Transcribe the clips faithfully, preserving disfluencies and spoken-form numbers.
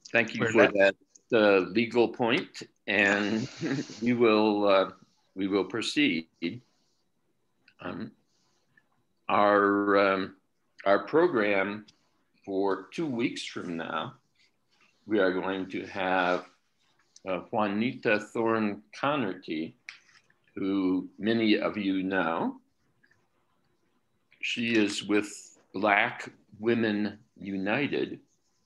Thank you We're for not- that uh, legal point, and we will uh, we will proceed. Um, our um, our program for two weeks from now, we are going to have uh, Juanita Thorne Connerty, who many of you know. She is with Black Women United,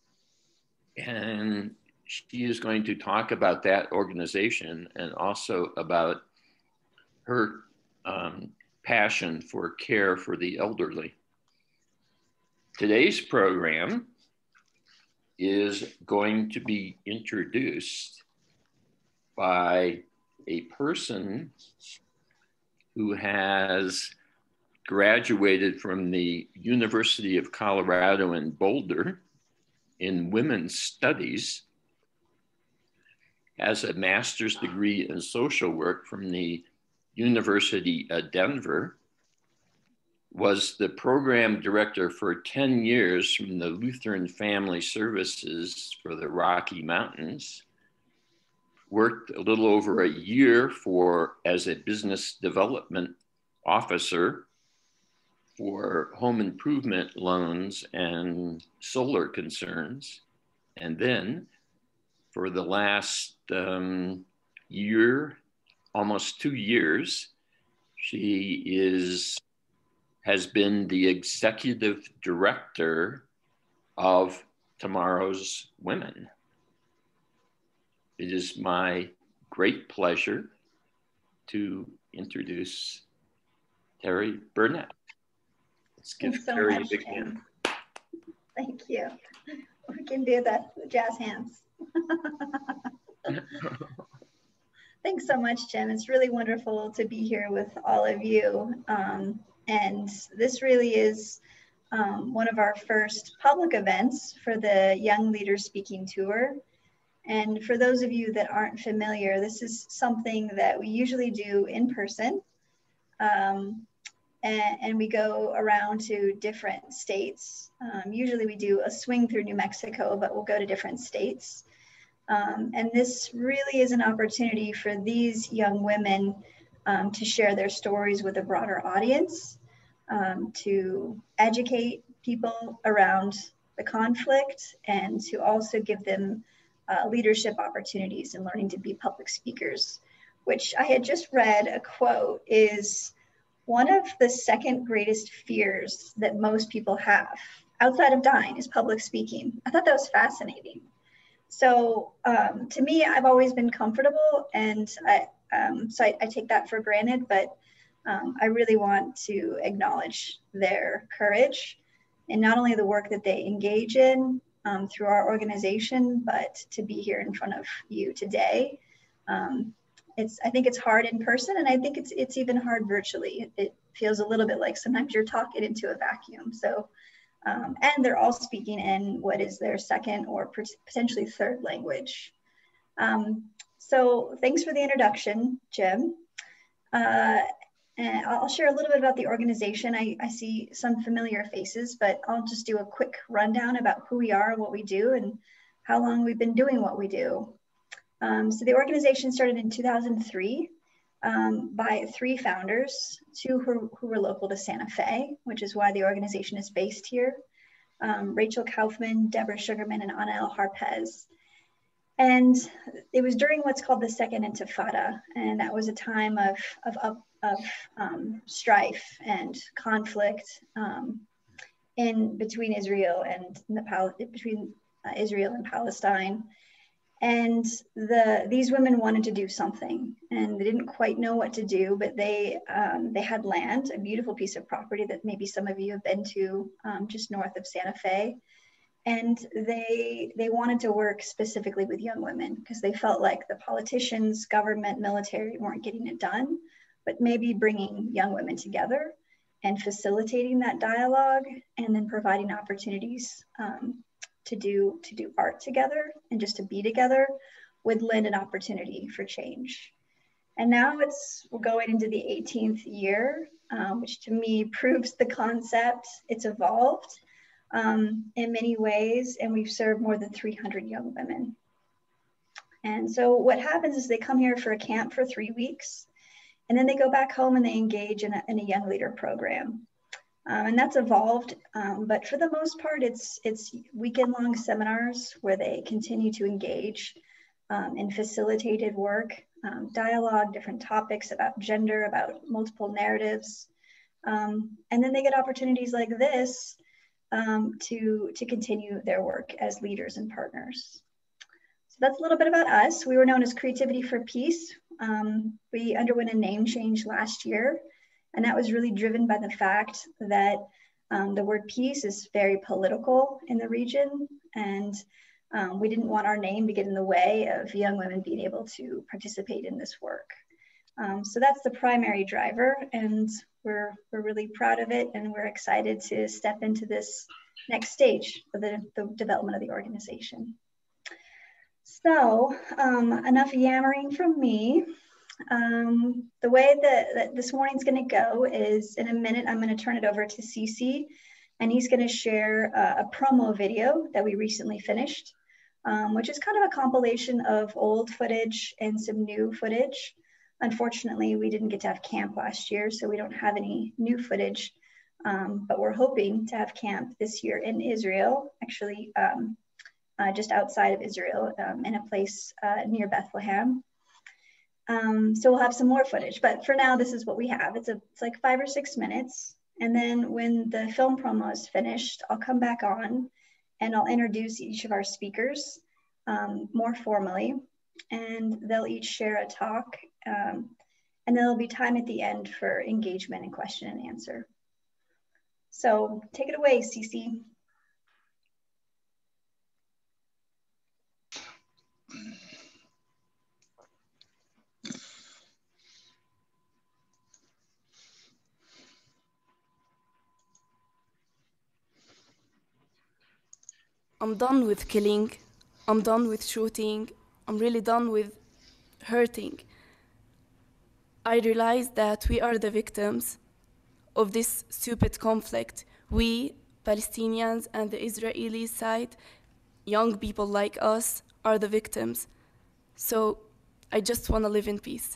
and she is going to talk about that organization and also about her um, passion for care for the elderly. Today's program is going to be introduced by a person who has graduated from the University of Colorado in Boulder in women's studies, has a master's degree in social work from the University of Denver, was the program director for ten years from the Lutheran Family Services for the Rocky Mountains, worked a little over a year for as a business development officer for home improvement loans and solar concerns. And then for the last um, year, almost two years, she is has been the executive director of Tomorrow's Women. It is my great pleasure to introduce Terry Burnett. Let's give Thanks so Terry much, a big Jim. hand. Thank you. We can do the jazz hands. Thanks so much, Jim. It's really wonderful to be here with all of you. Um, and this really is um, one of our first public events for the Young Leaders Speaking Tour. And for those of you that aren't familiar, this is something that we usually do in person. Um, and, and we go around to different states. Um, usually we do a swing through New Mexico, but we'll go to different states. Um, and this really is an opportunity for these young women um, to share their stories with a broader audience, um, to educate people around the conflict, and to also give them uh, leadership opportunities in learning to be public speakers, which I had just read a quote is one of the second greatest fears that most people have outside of dying is public speaking. I thought that was fascinating. So um, to me, I've always been comfortable, and I, um, so I, I take that for granted, but um, I really want to acknowledge their courage and not only the work that they engage in um, through our organization, but to be here in front of you today. Um, it's, I think it's hard in person, and I think it's, it's even hard virtually. It feels a little bit like sometimes you're talking into a vacuum. So. Um, and they're all speaking in what is their second or potentially third language. Um, so thanks for the introduction, Jim. Uh, and I'll share a little bit about the organization. I, I see some familiar faces, but I'll just do a quick rundown about who we are, what we do, and how long we've been doing what we do. Um, so the organization started in two thousand three. Um, by three founders, two who, who were local to Santa Fe, which is why the organization is based here. Um, Rachel Kaufman, Deborah Sugarman, and Anael Harpez. And it was during what's called the Second Intifada, and that was a time of, of, of, of um, strife and conflict um, in between Israel and the between uh, Israel and Palestine. And the, these women wanted to do something, and they didn't quite know what to do, but they, um, they had land, a beautiful piece of property that maybe some of you have been to um, just north of Santa Fe. And they, they wanted to work specifically with young women because they felt like the politicians, government, military weren't getting it done, but maybe bringing young women together and facilitating that dialogue, and then providing opportunities um, to do to do art together and just to be together would lend an opportunity for change. And now it's we're going into the eighteenth year, um, which to me proves the concept. It's evolved. um, in many ways, and we've served more than three hundred young women. And so what happens is they come here for a camp for three weeks, and then they go back home and they engage in a, in a young leader program. Um, and that's evolved, um, but for the most part, it's, it's weekend-long seminars where they continue to engage um, in facilitated work, um, dialogue, different topics about gender, about multiple narratives. Um, and then they get opportunities like this um, to, to continue their work as leaders and partners. So that's a little bit about us. We were known as Creativity for Peace. Um, we underwent a name change last year, and that was really driven by the fact that um, the word peace is very political in the region, and um, we didn't want our name to get in the way of young women being able to participate in this work. Um, so that's the primary driver, and we're, we're really proud of it, and we're excited to step into this next stage of the, the development of the organization. So um, enough yammering from me. Um, the way that, that this morning's going to go is, in a minute, I'm going to turn it over to Cece, and he's going to share a, a promo video that we recently finished, um, which is kind of a compilation of old footage and some new footage. Unfortunately, we didn't get to have camp last year, so we don't have any new footage, um, but we're hoping to have camp this year in Israel, actually um, uh, just outside of Israel, um, in a place uh, near Bethlehem. Um, so we'll have some more footage, but for now, this is what we have. It's, a, it's like five or six minutes. And then when the film promo is finished, I'll come back on and I'll introduce each of our speakers um, more formally, and they'll each share a talk. Um, and there'll be time at the end for engagement and question and answer. So take it away, Cece. I'm done with killing, I'm done with shooting, I'm really done with hurting. I realize that we are the victims of this stupid conflict. We, Palestinians and the Israeli side, young people like us, are the victims. So I just want to live in peace.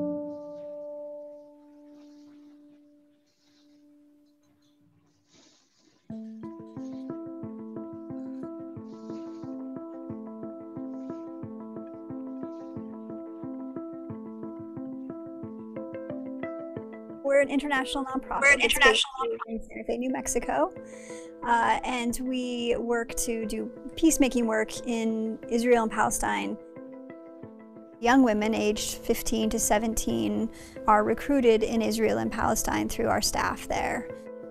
We're an international nonprofit. We're an international nonprofit in Santa Fe, New Mexico, uh, and we work to do peacemaking work in Israel and Palestine. Young women aged fifteen to seventeen are recruited in Israel and Palestine through our staff there.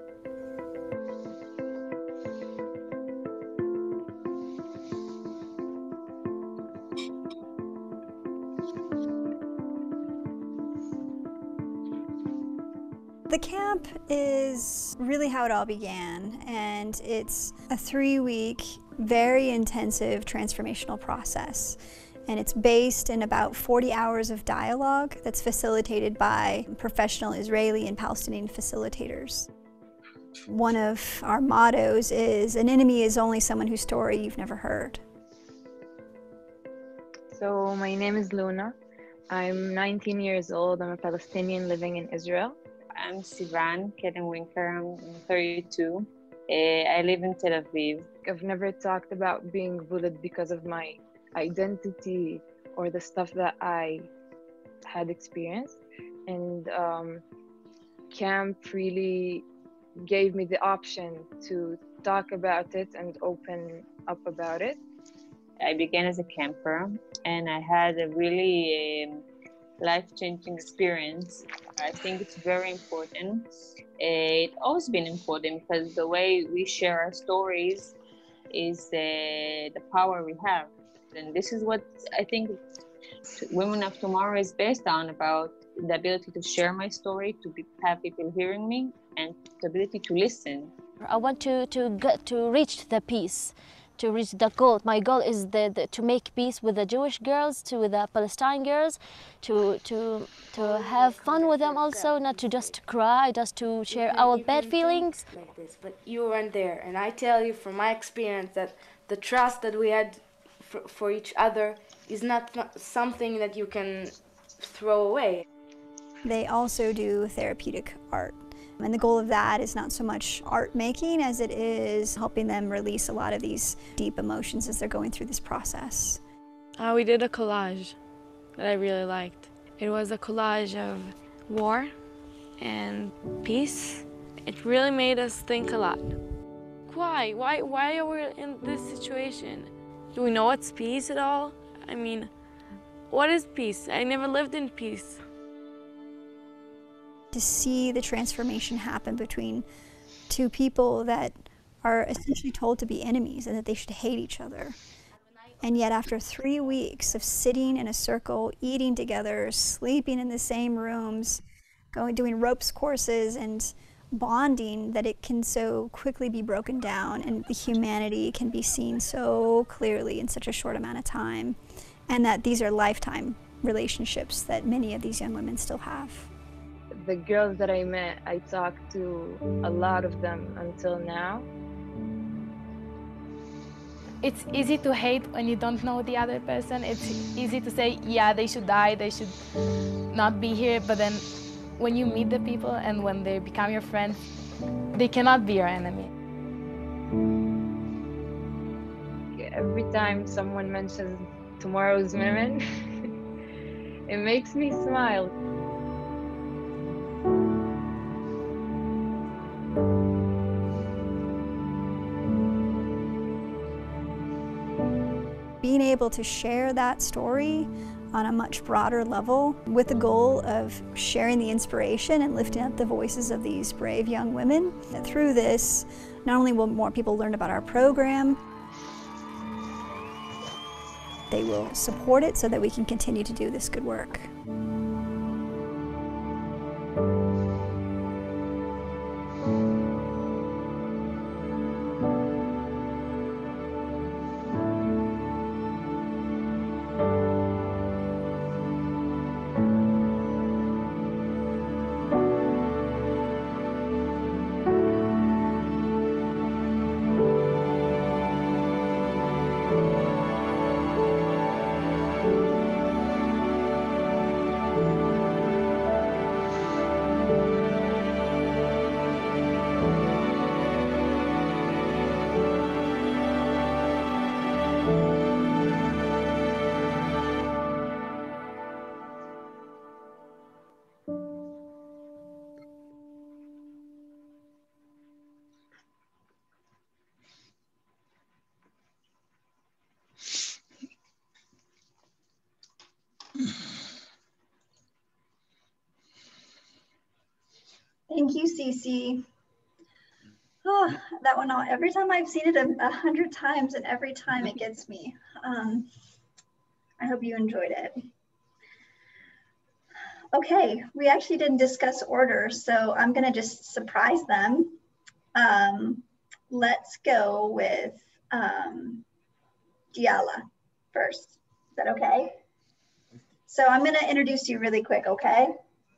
The camp is really how it all began, and it's a three-week, very intensive transformational process. And it's based in about forty hours of dialogue that's facilitated by professional Israeli and Palestinian facilitators. One of our mottos is, an enemy is only someone whose story you've never heard. So my name is Luna. I'm nineteen years old. I'm a Palestinian living in Israel. I'm Sivan Keden-Winker. I'm thirty-two. Uh, I live in Tel Aviv. I've never talked about being bullied because of my identity or the stuff that I had experienced. And um, camp really gave me the option to talk about it and open up about it. I began as a camper, and I had a really um, life-changing experience. I think it's very important. It's always been important because the way we share our stories is uh, the power we have. And this is what I think Women of Tomorrow is based on, about the ability to share my story, to be, have people hearing me, and the ability to listen. I want to, to, get, to reach the peace, to reach the goal. My goal is the, the, to make peace with the Jewish girls, to with the Palestine girls, to to to have fun with them also, not to just cry, just to share our bad feelings. Like this, but you weren't there, and I tell you from my experience that the trust that we had for, for each other is not, not something that you can throw away. They also do therapeutic art. And the goal of that is not so much art making as it is helping them release a lot of these deep emotions as they're going through this process. Uh, we did a collage that I really liked. It was a collage of war and peace. It really made us think a lot. Why? Why, why are we in this situation? Do we know what's peace at all? I mean, what is peace? I never lived in peace. To see the transformation happen between two people that are essentially told to be enemies and that they should hate each other. And yet after three weeks of sitting in a circle, eating together, sleeping in the same rooms, going doing ropes courses and bonding, that it can so quickly be broken down and the humanity can be seen so clearly in such a short amount of time. And that these are lifetime relationships that many of these young women still have. The girls that I met, I talked to a lot of them until now. It's easy to hate when you don't know the other person. It's easy to say, yeah, they should die, they should not be here. But then when you meet the people and when they become your friends, they cannot be your enemy. Every time someone mentions tomorrow's women, it makes me smile. Being able to share that story on a much broader level with the goal of sharing the inspiration and lifting up the voices of these brave young women. Through this, not only will more people learn about our program, they will support it so that we can continue to do this good work. Thank you, Cece. Oh, that one, all, every time I've seen it a, a hundred times and every time it gets me. Um, I hope you enjoyed it. Okay, we actually didn't discuss order, so I'm gonna just surprise them. Um, let's go with um, Diala first. Is that okay? So I'm gonna introduce you really quick, okay?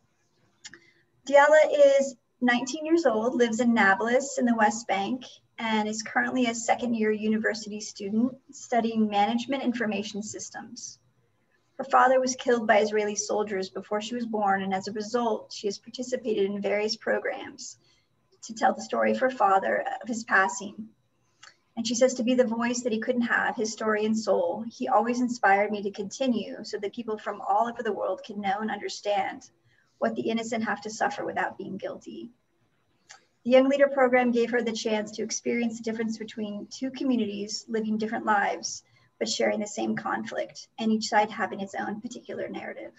Diala is nineteen years old, lives in Nablus in the West Bank, and is currently a second year university student studying management information systems. Her father was killed by Israeli soldiers before she was born, and as a result, she has participated in various programs to tell the story of her father, of his passing. And she says, to be the voice that he couldn't have, his story and soul, he always inspired me to continue so that people from all over the world can know and understand what the innocent have to suffer without being guilty. The Young Leader program gave her the chance to experience the difference between two communities living different lives, but sharing the same conflict, and each side having its own particular narrative.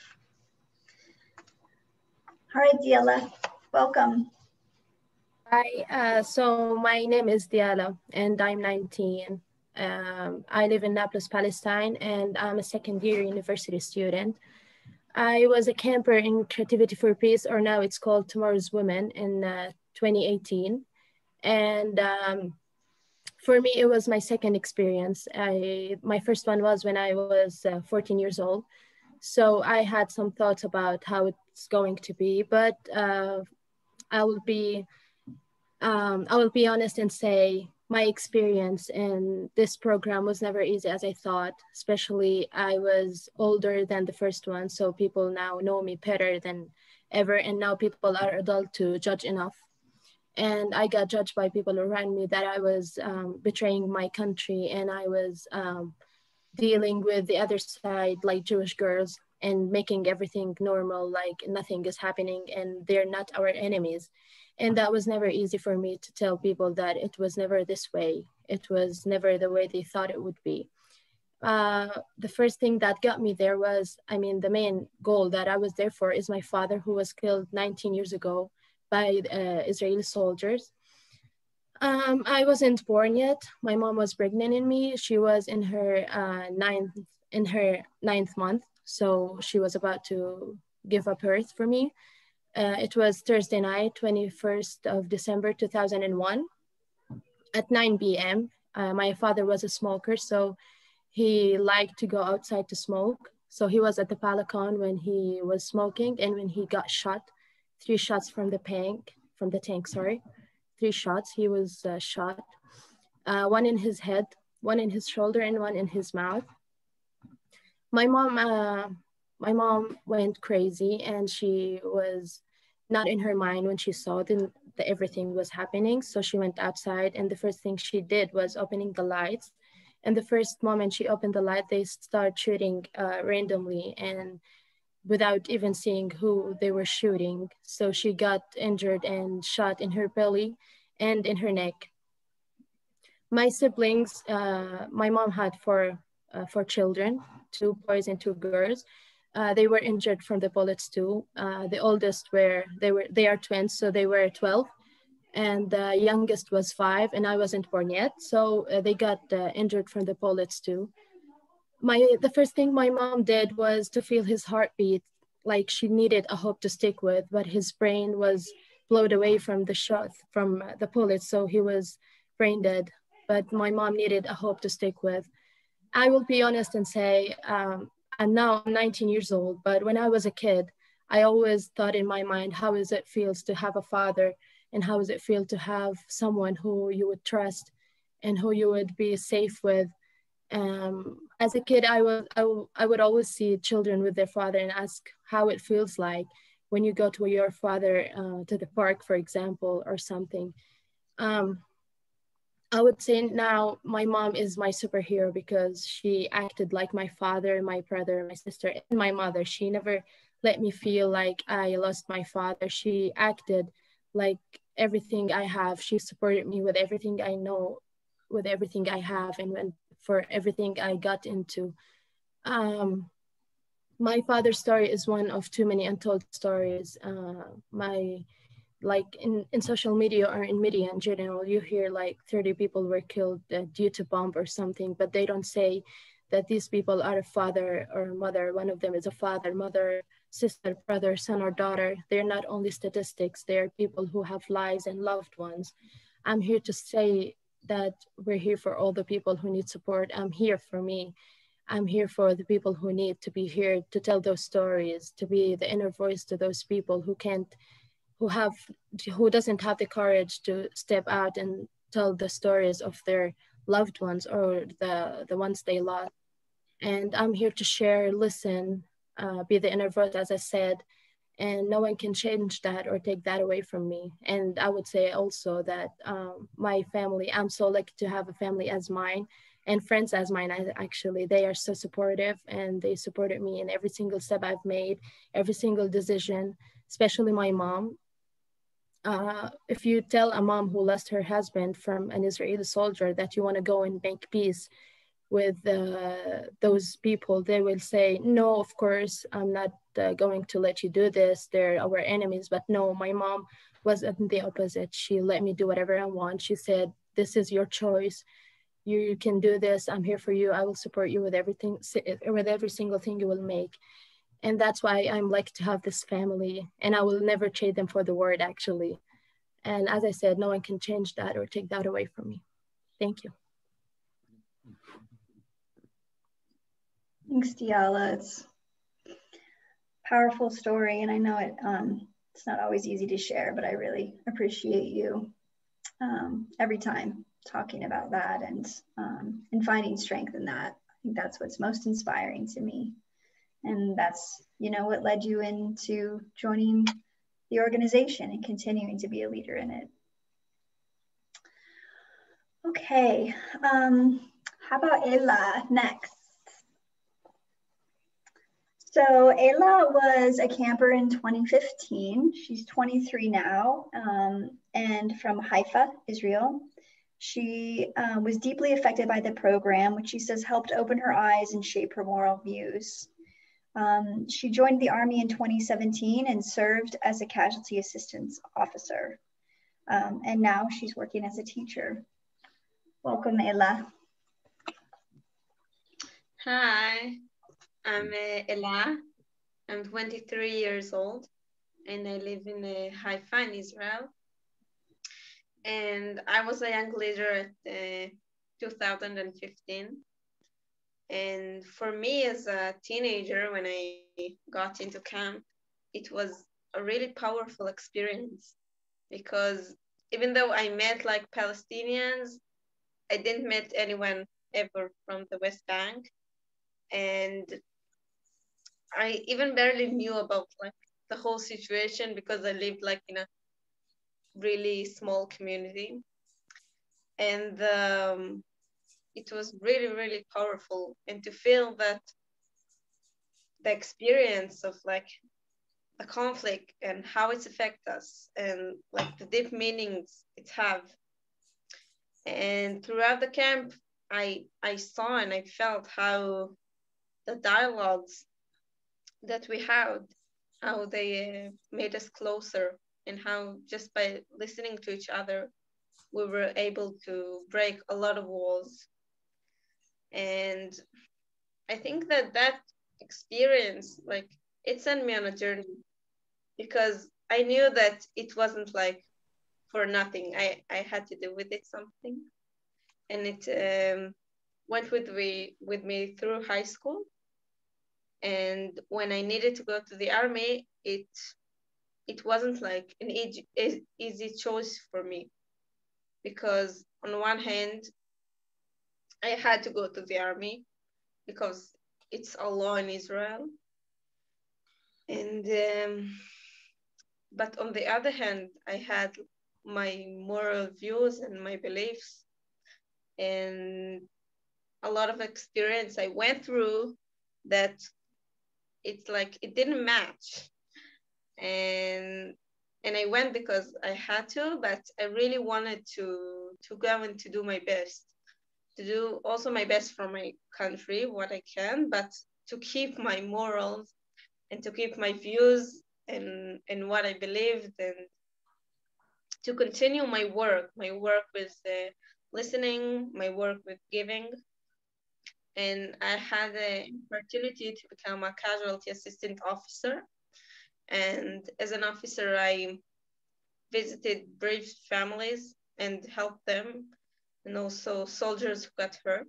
All right, Diala, welcome. Hi, uh, so my name is Diala, and I'm nineteen. Um, I live in Nablus, Palestine, and I'm a second year university student. I was a camper in Creativity for Peace, or now it's called Tomorrow's Women, in uh, twenty eighteen. And um, for me, it was my second experience. I, my first one was when I was uh, fourteen years old. So I had some thoughts about how it's going to be, but uh, I will be um, I will be honest and say my experience in this program was never easy as I thought. Especially I was older than the first one, so people now know me better than ever, and now people are adult to judge enough. And I got judged by people around me that I was um, betraying my country, and I was um, dealing with the other side, like Jewish girls, and making everything normal, like nothing is happening and they're not our enemies. And that was never easy for me to tell people that it was never this way. It was never the way they thought it would be. Uh, the first thing that got me there was, I mean, the main goal that I was there for is my father, who was killed nineteen years ago by uh, Israeli soldiers. Um, I wasn't born yet. My mom was pregnant in me. She was in her uh, ninth in her ninth month, so she was about to give up birth for me. Uh, it was Thursday night, twenty-first of December, two thousand one, at nine p m Uh, my father was a smoker, so he liked to go outside to smoke. So he was at the Palicon when he was smoking, and when he got shot, three shots from the tank, from the tank, sorry. Three shots, he was uh, shot, uh, one in his head, one in his shoulder, and one in his mouth. My mom, uh, my mom went crazy, and she was not in her mind when she saw the, the, everything was happening. So she went outside, and the first thing she did was opening the lights. And the first moment she opened the light, they start shooting uh, randomly and without even seeing who they were shooting. So she got injured and shot in her belly and in her neck. My siblings, uh, my mom had four, uh, four children, two boys and two girls. Uh, they were injured from the bullets too. Uh, the oldest were, they were, they are twins, so they were twelve. And the youngest was five, and I wasn't born yet. So uh, they got uh, injured from the bullets too. My, the first thing my mom did was to feel his heartbeat, like she needed a hope to stick with, but his brain was blown away from the shot, from the bullets, so he was brain dead. But my mom needed a hope to stick with. I will be honest and say, um, and now I'm nineteen years old, but when I was a kid, I always thought in my mind, how is it feels to have a father, and how does it feel to have someone who you would trust and who you would be safe with. Um, as a kid, I would, I, w- I would always see children with their father and ask how it feels like when you go to your father uh, to the park, for example, or something. Um, I would say now my mom is my superhero because she acted like my father, my brother, my sister, and my mother. She never let me feel like I lost my father. She acted like everything I have. She supported me with everything I know, with everything I have, and when, for everything I got into. Um, my father's story is one of too many untold stories. Uh, my like in, in social media or in media in general, you hear like thirty people were killed uh, due to bomb or something, but they don't say that these people are a father or mother. One of them is a father, mother, sister, brother, son, or daughter. They're not only statistics, they're people who have lives and loved ones. I'm here to say that we're here for all the people who need support. I'm here for me. I'm here for the people who need to be here to tell those stories, to be the inner voice to those people who can't who have who doesn't have the courage to step out and tell the stories of their loved ones or the the ones they lost. And I'm here to share, listen, uh, be the inner voice, as I said, and no one can change that or take that away from me. And I would say also that um, my family, I'm so lucky to have a family as mine and friends as mine. I, actually, they are so supportive, and they supported me in every single step I've made, every single decision, especially my mom. Uh, if you tell a mom who lost her husband from an Israeli soldier that you want to go and make peace with uh, those people, they will say, no, of course, I'm not uh, going to let you do this. They're our enemies. But no, my mom was the opposite. She let me do whatever I want. She said, this is your choice. You, you can do this. I'm here for you. I will support you with everything, with every single thing you will make. And that's why I'm lucky to have this family, and I will never trade them for the world, actually. And as I said, no one can change that or take that away from me. Thank you. Thanks, Diala. It's a powerful story, and I know it. Um, it's not always easy to share, but I really appreciate you um, every time talking about that and um, and finding strength in that. I think that's what's most inspiring to me, and that's you know what led you into joining the organization and continuing to be a leader in it. Okay, um, how about Ayla next? So Ayla was a camper in twenty fifteen. She's twenty-three now um, and from Haifa, Israel. She uh, was deeply affected by the program, which she says helped open her eyes and shape her moral views. Um, she joined the Army in twenty seventeen and served as a casualty assistance officer. Um, and now she's working as a teacher. Welcome, Ayla. Hi, I'm uh, Ella. I'm twenty-three years old and I live in uh, Haifa in Israel. And I was a young leader at uh, two thousand fifteen. And for me as a teenager, when I got into camp, it was a really powerful experience because even though I met like Palestinians, I didn't meet anyone ever from the West Bank. And I even barely knew about like the whole situation because I lived like in a really small community. And um, it was really, really powerful. And to feel that the experience of like a conflict and how it affects us and like the deep meanings it have. And throughout the camp, I I saw and I felt how the dialogues that we had, how they uh, made us closer, and how just by listening to each other, we were able to break a lot of walls. And I think that that experience, like, it sent me on a journey because I knew that it wasn't like for nothing. I, I had to do with it something. And it um, went with me, with me through high school. And when I needed to go to the army, it it wasn't like an easy, easy choice for me because on one hand, I had to go to the army because it's a law in Israel. And um, but on the other hand, I had my moral views and my beliefs and a lot of experience I went through that it's like it didn't match. And and I went because I had to, but I really wanted to to go and to do my best, to do also my best for my country, what I can, but to keep my morals and to keep my views and and what I believed, and to continue my work, my work with uh, listening, my work with giving. And I had the opportunity to become a casualty assistant officer. And as an officer, I visited bereaved families and helped them, and also soldiers who got hurt.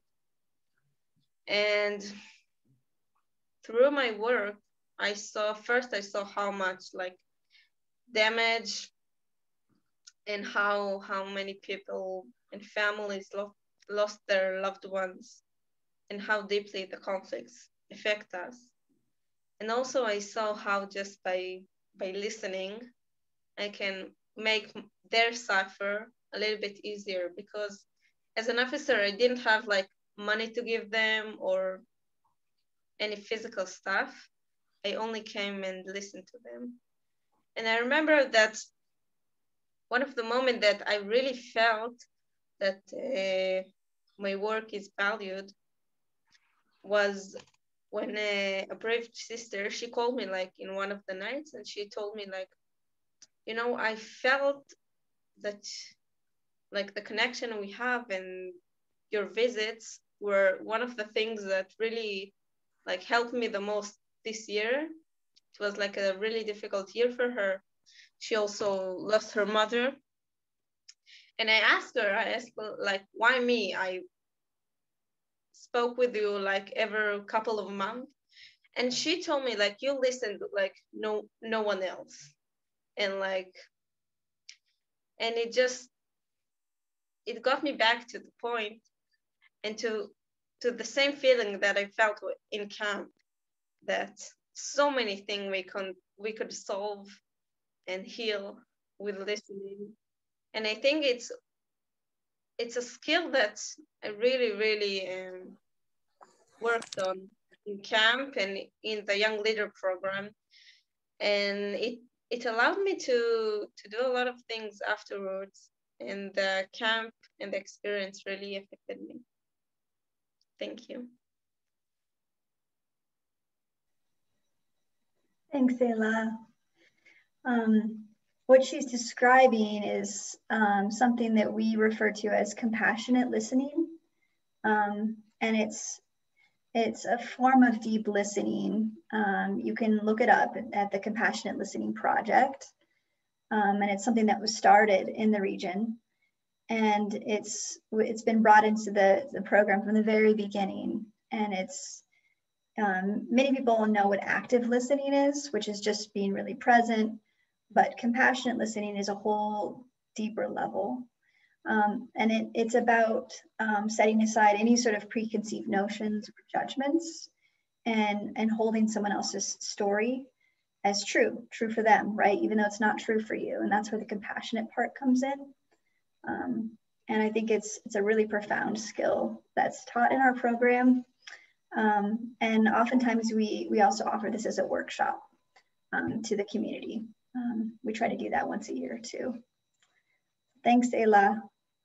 And through my work, I saw, first I saw how much like damage and how how many people and families lo- lost their loved ones and how deeply the conflicts affect us. And also I saw how just by by listening, I can make their suffer a little bit easier because as an officer, I didn't have like money to give them or any physical stuff. I only came and listened to them. And I remember that one of the moments that I really felt that uh, my work is valued was when uh, a brave sister, she called me like in one of the nights and she told me like, you know, I felt that like the connection we have and your visits were one of the things that really like helped me the most this year. It was like a really difficult year for her. She also lost her mother. and I asked her, I asked her, like, why me? I spoke with you like every couple of months. And she told me, like, you listened like no no one else. And like, and it just, it got me back to the point and to to the same feeling that I felt in camp, that so many things we can we could solve and heal with listening. And I think it's it's a skill that I really, really um, worked on in camp and in the young leader program. And it it allowed me to to do a lot of things afterwards. And the camp and the experience really affected me. Thank you. Thanks, Ayla. Um, what she's describing is um, something that we refer to as compassionate listening. Um, and it's it's a form of deep listening. Um, you can look it up at the Compassionate Listening Project. Um, and it's something that was started in the region. And it's it's been brought into the, the program from the very beginning. And it's um, many people know what active listening is, which is just being really present. But compassionate listening is a whole deeper level. Um, and it, it's about um, setting aside any sort of preconceived notions or judgments and, and holding someone else's story as true, true for them, right? Even though it's not true for you. And that's where the compassionate part comes in. Um, and I think it's, it's a really profound skill that's taught in our program. Um, and oftentimes we, we also offer this as a workshop um, to the community. Um, we try to do that once a year too. Thanks, Ayla.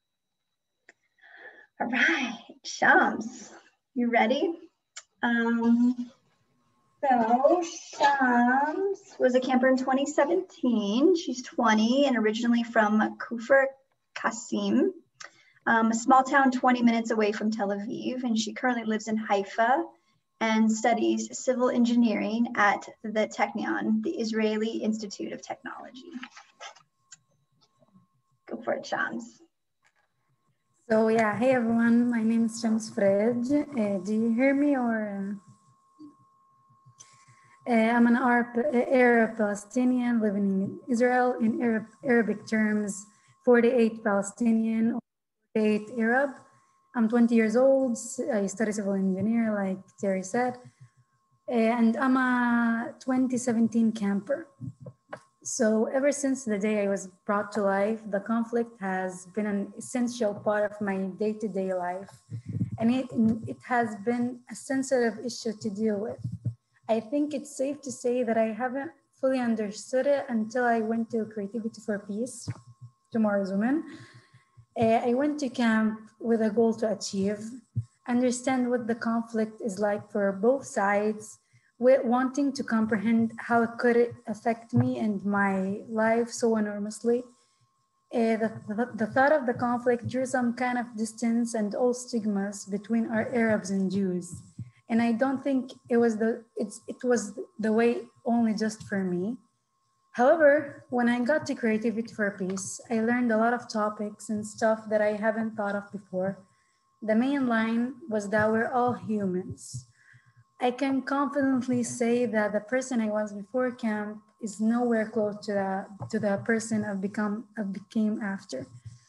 All right, Shams, you ready? Um, so Shams was a camper in twenty seventeen. She's twenty and originally from Kufr Qasim, um, a small town twenty minutes away from Tel Aviv. And she currently lives in Haifa and studies civil engineering at the Technion, the Israeli Institute of Technology. Go for it, Shams. So yeah, hey everyone, my name is Shams Frej. Uh, do you hear me or? Uh, I'm an Arab, Arab Palestinian living in Israel. In Arab, Arabic terms, forty-eight Palestinian, forty-eight Arab. I'm twenty years old. I study civil engineer, like Terry said. And I'm a twenty seventeen camper. So ever since the day I was brought to life, the conflict has been an essential part of my day-to-day life. And it, it has been a sensitive issue to deal with. I think it's safe to say that I haven't fully understood it until I went to Creativity for Peace, Tomorrow's Women. Uh, I went to camp with a goal to achieve, understand what the conflict is like for both sides, with wanting to comprehend how it could affect me and my life so enormously. Uh, the, the, the thought of the conflict drew some kind of distance and all stigmas between our Arabs and Jews. And I don't think it was the it's it was the way only just for me. However, when I got to Creativity for Peace, I learned a lot of topics and stuff that I haven't thought of before. The main line was that we're all humans. I can confidently say that the person I was before camp is nowhere close to the, to the person I've become, I became after.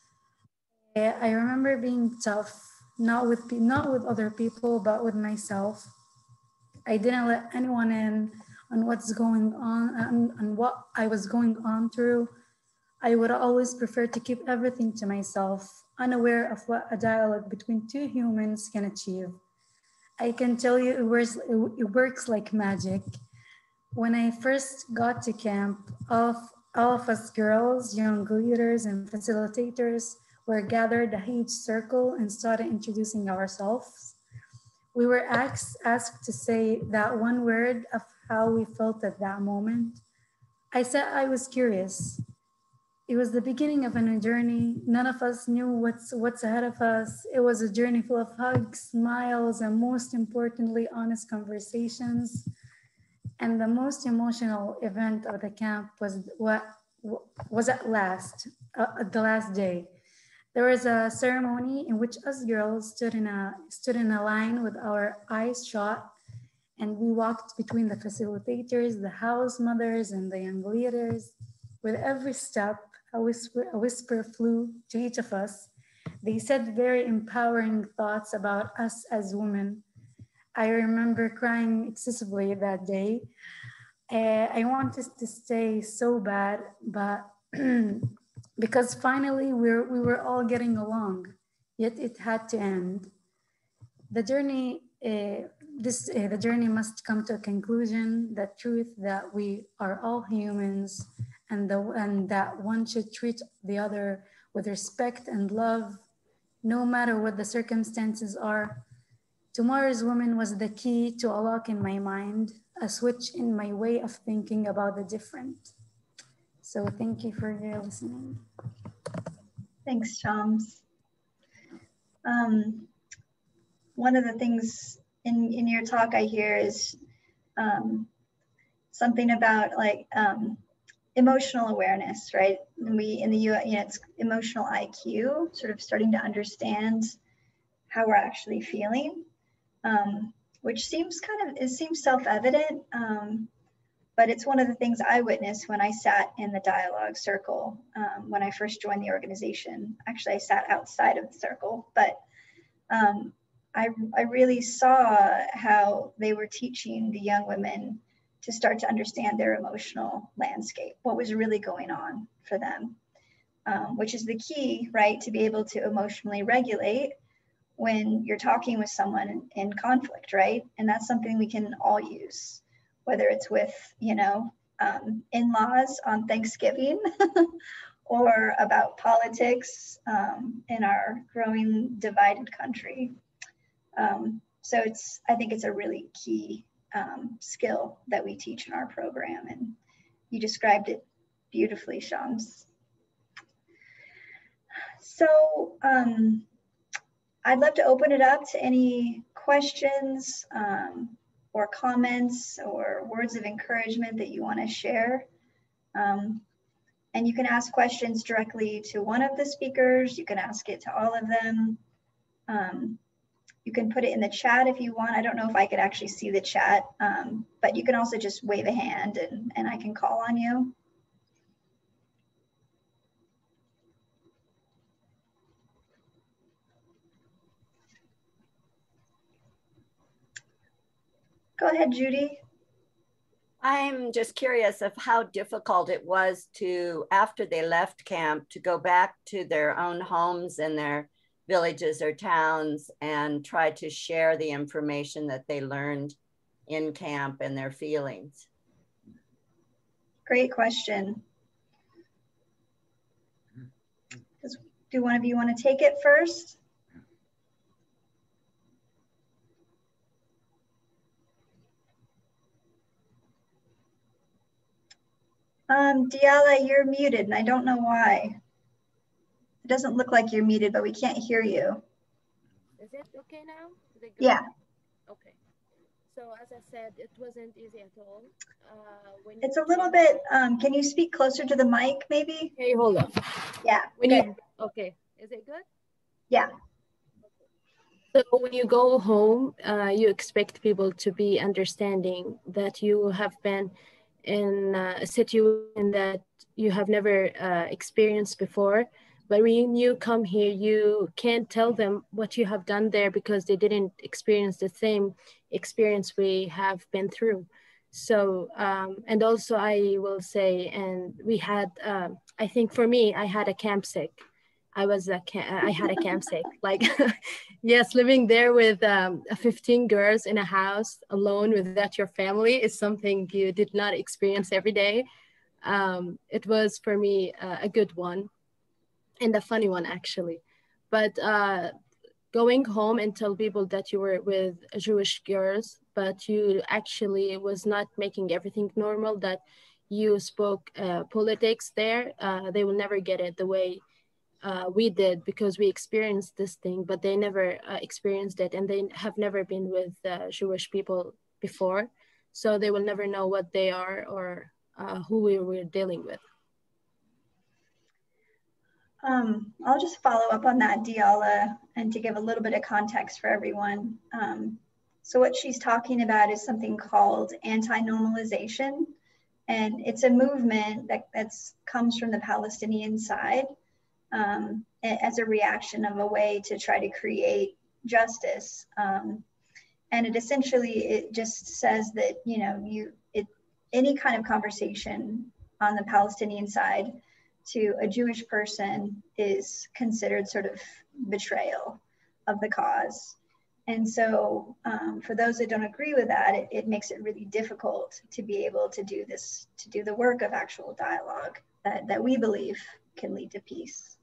I remember being tough, not with, not with other people, but with myself. I didn't let anyone in on what's going on and, and what I was going on through. I would always prefer to keep everything to myself, unaware of what a dialogue between two humans can achieve. I can tell you it works, it works like magic. When I first got to camp, all of, all of us girls, young leaders and facilitators were gathered a huge circle and started introducing ourselves. We were asked, asked to say that one word of how we felt at that moment. I said I was curious. It was the beginning of a new journey. None of us knew what's, what's ahead of us. It was a journey full of hugs, smiles, and most importantly, honest conversations. And the most emotional event of the camp was what was at last, uh, the last day. There was a ceremony in which us girls stood in a, stood in a line with our eyes shut, and we walked between the facilitators, the house mothers, and the young leaders. With every step, a whisper, a whisper flew to each of us. They said very empowering thoughts about us as women. I remember crying excessively that day. Uh, I wanted to stay so bad, but because finally we're, we were all getting along, yet it had to end. The journey, uh, this, uh, the journey must come to a conclusion, the truth that we are all humans, and, the, and that one should treat the other with respect and love, no matter what the circumstances are. Tomorrow's woman was the key to a lock in my mind, a switch in my way of thinking about the different. So thank you for your listening. Thanks, Shams. Um, one of the things in, in your talk I hear is um, something about like um, emotional awareness, right? And we in the U S, you know, it's emotional I Q, sort of starting to understand how we're actually feeling, um, which seems kind of, it seems self-evident, um, but it's one of the things I witnessed when I sat in the dialogue circle um, when I first joined the organization. Actually, I sat outside of the circle, but um, I, I really saw how they were teaching the young women to start to understand their emotional landscape, what was really going on for them, um, which is the key, right, to be able to emotionally regulate when you're talking with someone in, in conflict, right? And that's something we can all use, whether it's with, you know, um, in-laws on Thanksgiving or about politics um, in our growing divided country. Um, so it's, I think it's a really key um, skill that we teach in our program, and you described it beautifully, Shams. So um, I'd love to open it up to any questions um, or comments or words of encouragement that you want to share. Um, and you can ask questions directly to one of the speakers. You can ask it to all of them. Um, you can put it in the chat if you want. I don't know if I could actually see the chat, um, but you can also just wave a hand and, and I can call on you. Go ahead, Judy. I'm just curious of how difficult it was to, after they left camp, to go back to their own homes and their villages or towns and try to share the information that they learned in camp and their feelings. Great question. Does, do one of you want to take it first? Um, Diala, you're muted, and I don't know why. It doesn't look like you're muted, but we can't hear you. Is it okay now? Is it good? Yeah. Okay. So as I said, it wasn't easy at all. Uh, when it's a little bit, um, can you speak closer to the mic, maybe? Okay, hold on. Yeah, when good. You, okay, is it good? Yeah. So when you go home, uh, you expect people to be understanding that you have been in a situation that you have never uh, experienced before. But when you come here, you can't tell them what you have done there because they didn't experience the same experience we have been through. So, um, and also I will say, and we had, um, I think for me, I had a camp sick. I was a I had a camp sick. Like, yes, living there with um, fifteen girls in a house alone without your family is something you did not experience every day. Um, it was for me uh, a good one and a funny one actually. But uh, going home and tell people that you were with Jewish girls, but you actually was not making everything normal, that you spoke uh, politics there, uh, they will never get it the way Uh, we did, because we experienced this thing, but they never uh, experienced it, and they have never been with uh, Jewish people before, so they will never know what they are or uh, who we were dealing with. Um, I'll just follow up on that, Diala, and to give a little bit of context for everyone. Um, so what she's talking about is something called anti-normalization, and it's a movement that that's, comes from the Palestinian side um, as a reaction of a way to try to create justice. Um, and it essentially, it just says that, you know, you it any kind of conversation on the Palestinian side to a Jewish person is considered sort of betrayal of the cause. And so um, for those that don't agree with that, it, it makes it really difficult to be able to do this, to do the work of actual dialogue that, that we believe can lead to peace.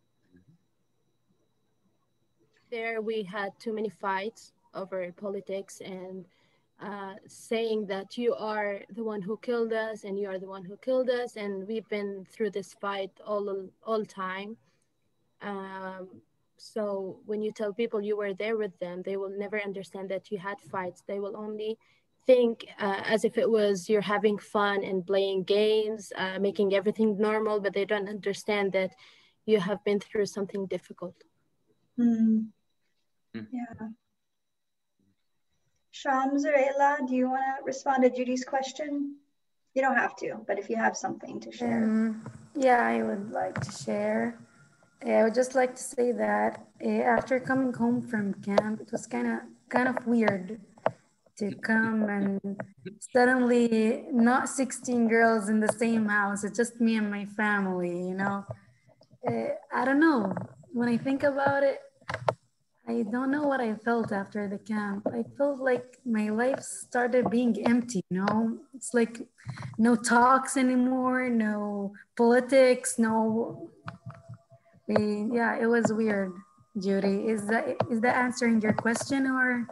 There we had too many fights over politics and uh, saying that you are the one who killed us and you are the one who killed us, and we've been through this fight all all time. Um, so when you tell people you were there with them, they will never understand that you had fights. They will only think uh, as if it was you're having fun and playing games, uh, making everything normal, but they don't understand that you have been through something difficult. Mm. Yeah. Shams or Ayla, do you want to respond to Judy's question? You don't have to, but if you have something to share. Um, yeah, I would like to share. Uh, I would just like to say that uh, after coming home from camp, it was kind of kind of weird to come and suddenly not sixteen girls in the same house. It's just me and my family, you know. Uh, I don't know. When I think about it, I don't know what I felt after the camp. I felt like my life started being empty, you know? It's like no talks anymore, no politics, no... We, yeah, it was weird, Judy. Is that, is that answering your question or?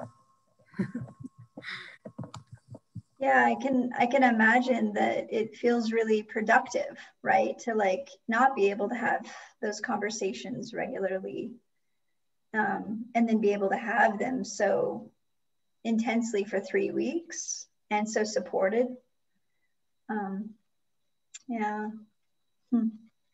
Yeah, I can I can imagine that it feels really productive, right? To like not be able to have those conversations regularly. Um, and then be able to have them so intensely for three weeks and so supported. Um, yeah. Hmm.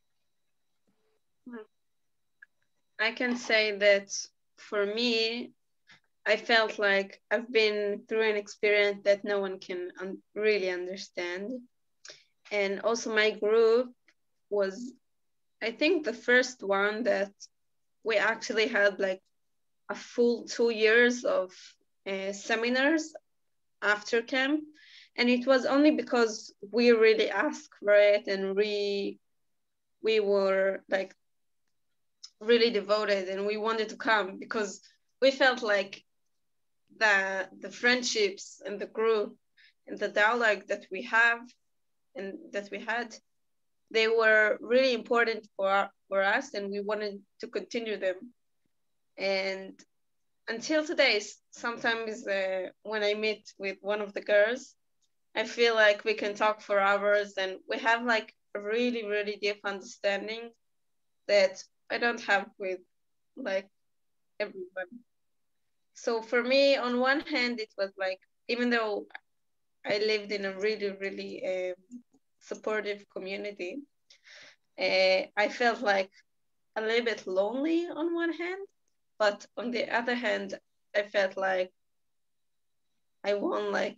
I can say that for me, I felt like I've been through an experience that no one can un really understand. And also my group was, I think, the first one that we actually had like a full two years of uh, seminars after camp. And it was only because we really asked for it and we, we were like really devoted and we wanted to come because we felt like the, the friendships and the group and the dialogue that we have and that we had, they were really important for, for us and we wanted to continue them. And until today, sometimes uh, when I meet with one of the girls, I feel like we can talk for hours and we have like a really, really deep understanding that I don't have with like everyone. So for me, on one hand, it was like, even though I lived in a really, really um, supportive community, uh, I felt like a little bit lonely on one hand, but on the other hand, I felt like I won like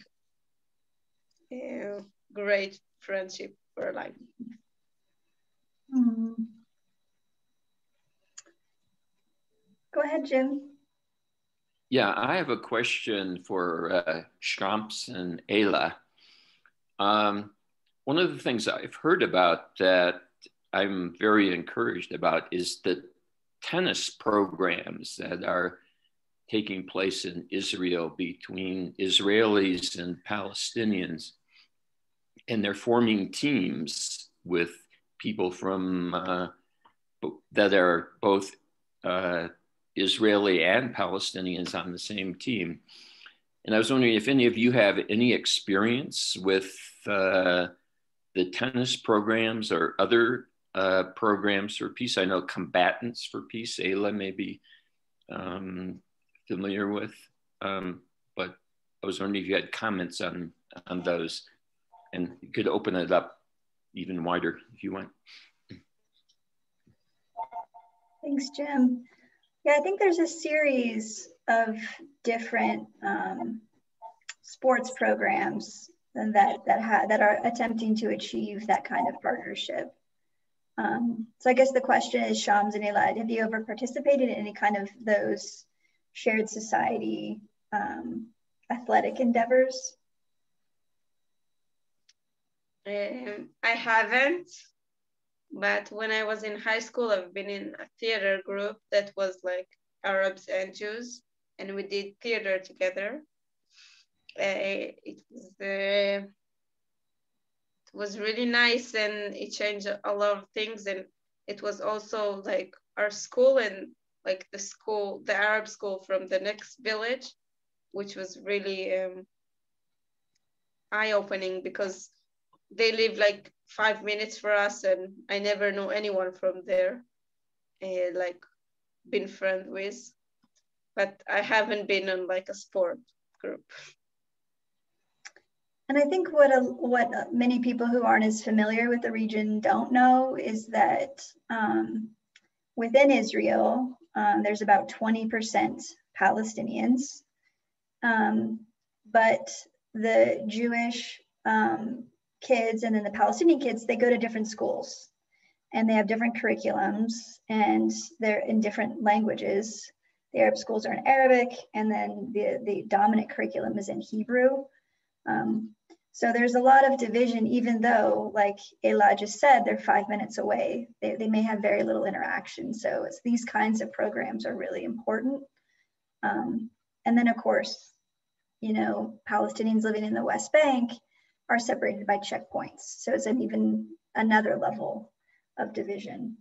a great friendship for life. Mm-hmm. Go ahead, Jim. Yeah, I have a question for uh, Shams and Ayla. Um, one of the things I've heard about that I'm very encouraged about is the tennis programs that are taking place in Israel between Israelis and Palestinians. And they're forming teams with people from uh, that are both uh, Israeli and Palestinians on the same team. And I was wondering if any of you have any experience with uh, the tennis programs or other uh, programs for peace. I know Combatants for Peace, Ayla may be um, familiar with, um, but I was wondering if you had comments on, on those, and you could open it up even wider if you want. Thanks, Jim. Yeah, I think there's a series of different um, sports programs that that ha that are attempting to achieve that kind of partnership. Um, so I guess the question is, Shams and Elad, have you ever participated in any kind of those shared society um, athletic endeavors? Um, I haven't, but when I was in high school, I've been in a theater group that was like Arabs and Jews, and we did theater together. Uh, it was uh, it was really nice, and it changed a lot of things. And it was also like our school and like the school, the Arab school from the next village, which was really um, eye-opening because they live like five minutes for us, and I never knew anyone from there, uh, like been friends with, but I haven't been in like a sport group. And I think what a, what many people who aren't as familiar with the region don't know is that um, within Israel, um, there's about twenty percent Palestinians, um, but the Jewish um, kids and then the Palestinian kids, they go to different schools and they have different curriculums and they're in different languages. The Arab schools are in Arabic, and then the, the dominant curriculum is in Hebrew. Um, so there's a lot of division, even though, like Elad just said, they're five minutes away. They, they may have very little interaction. So it's, these kinds of programs are really important. Um, and then, of course, you know, Palestinians living in the West Bank are separated by checkpoints. So it's an even another level of division.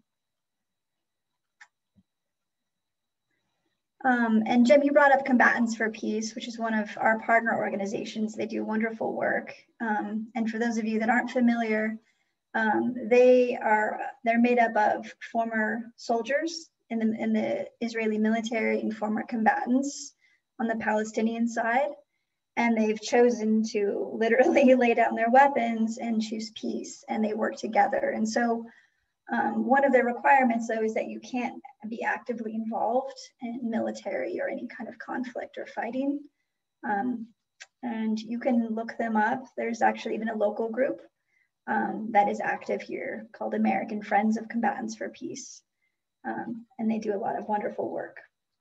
Um, and Jim, you brought up Combatants for Peace, which is one of our partner organizations. They do wonderful work. Um, and for those of you that aren't familiar, um, they are they're made up of former soldiers in the in the Israeli military and former combatants on the Palestinian side, and they've chosen to literally lay down their weapons and choose peace, and they work together. And so Um, one of the requirements, though, is that you can't be actively involved in military or any kind of conflict or fighting. Um, and you can look them up. There's actually even a local group um, that is active here called American Friends of Combatants for Peace. Um, and they do a lot of wonderful work.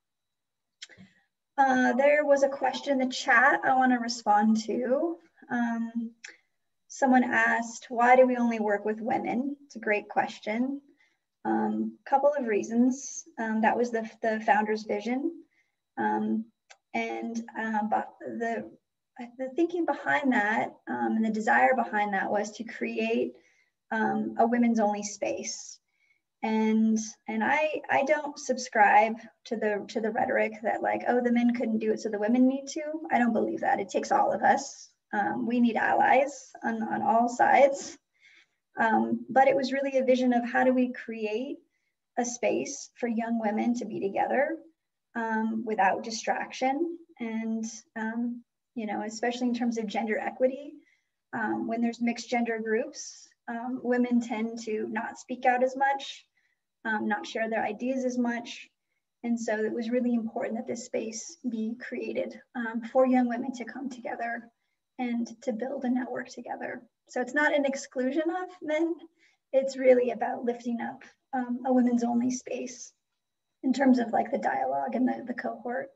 Uh, there was a question in the chat I want to respond to. Um, Someone asked, why do we only work with women? It's a great question. A um, couple of reasons. Um, that was the, the founder's vision. Um, and uh, but the, the thinking behind that um, and the desire behind that was to create um, a women's only space. And, and I, I don't subscribe to the, to the rhetoric that like, oh, the men couldn't do it, so the women need to. I don't believe that. It takes all of us. Um, we need allies on, on all sides. Um, but it was really a vision of how do we create a space for young women to be together um, without distraction. And, um, you know, especially in terms of gender equity, um, when there's mixed gender groups, um, women tend to not speak out as much, um, not share their ideas as much. And so it was really important that this space be created um, for young women to come together and to build a network together. So it's not an exclusion of men, it's really about lifting up um, a women's only space in terms of like the dialogue and the, the cohort.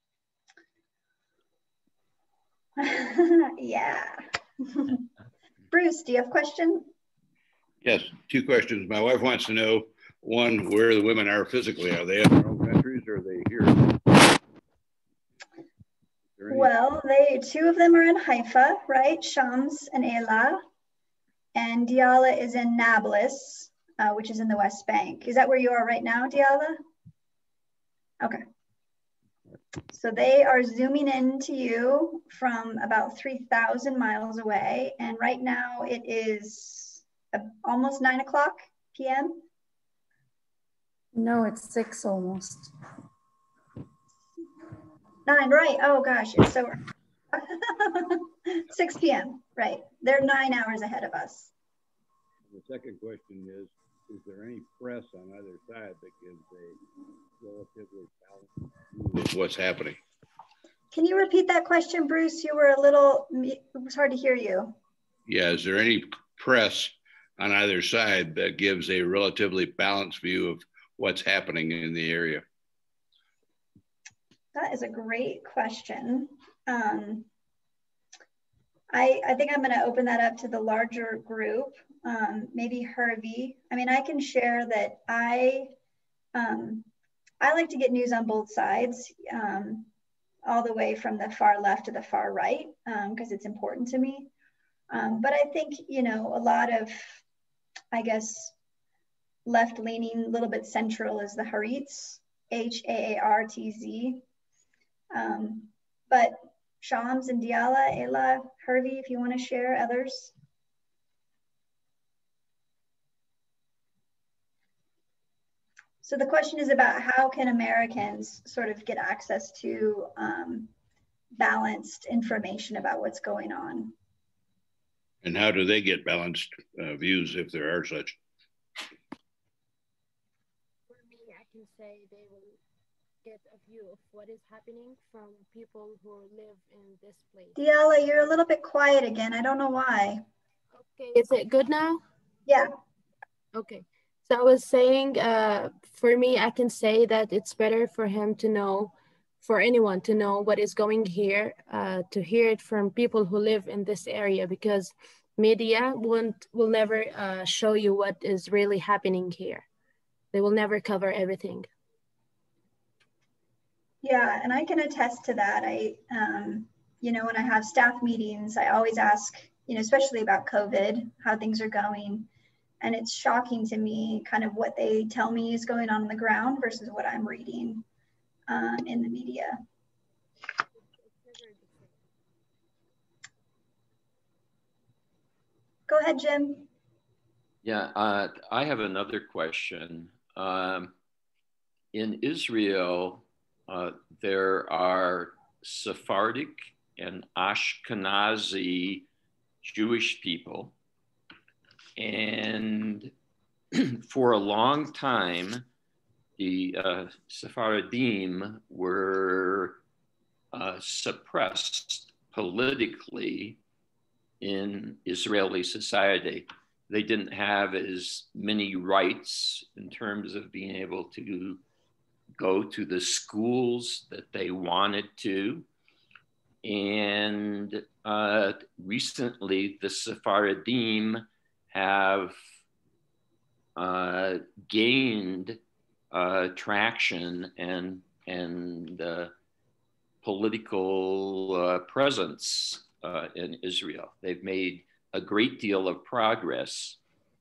Yeah. Bruce, do you have a question? Yes, two questions. My wife wants to know, one, where the women are physically. Are they in their own countries or are they here? Well, they two of them are in Haifa, right? Shams and Ela. And Diala is in Nablus, uh, which is in the West Bank. Is that where you are right now, Diala? Okay. So they are zooming in to you from about three thousand miles away. And right now it is almost nine o'clock p m No, it's six almost. Nine, right. Oh gosh, it's so six p m Right. They're nine hours ahead of us. The second question is, is there any press on either side that gives a relatively balanced view of what's happening? Can you repeat that question, Bruce? You were a little, it was hard to hear you. Yeah, is there any press on either side that gives a relatively balanced view of what's happening in the area? That is a great question. Um, I, I think I'm going to open that up to the larger group. Um, maybe Hervey. I mean, I can share that I um, I like to get news on both sides, um, all the way from the far left to the far right, because um, it's important to me. Um, but I think, you know, a lot of, I guess, left-leaning, a little bit central is the Haaretz, H A A R T Z. Um, but Shams and Diala, Ela, Hervey, if you want to share, others. So the question is about how can Americans sort of get access to um, balanced information about what's going on. And how do they get balanced uh, views if there are such? For me, I can say they will get a view of what is happening from people who live in this place. Diala, you're a little bit quiet again. I don't know why. Okay, is it good now? Yeah. Okay. So I was saying, uh, for me, I can say that it's better for him to know, for anyone to know what is going here, uh, to hear it from people who live in this area, because media won't, will never uh, show you what is really happening here. They will never cover everything. Yeah, and I can attest to that. I, um, you know, when I have staff meetings, I always ask, you know, especially about COVID, how things are going. And it's shocking to me kind of what they tell me is going on on the ground versus what I'm reading um, in the media. Go ahead, Jim. Yeah, uh, I have another question. Um, in Israel, uh, there are Sephardic and Ashkenazi Jewish people. And for a long time, the uh, Sephardim were uh, suppressed politically in Israeli society. They didn't have as many rights in terms of being able to go to the schools that they wanted to. And uh, recently, the Sephardim have uh, gained uh, traction and, and uh, political uh, presence uh, in Israel. They've made a great deal of progress.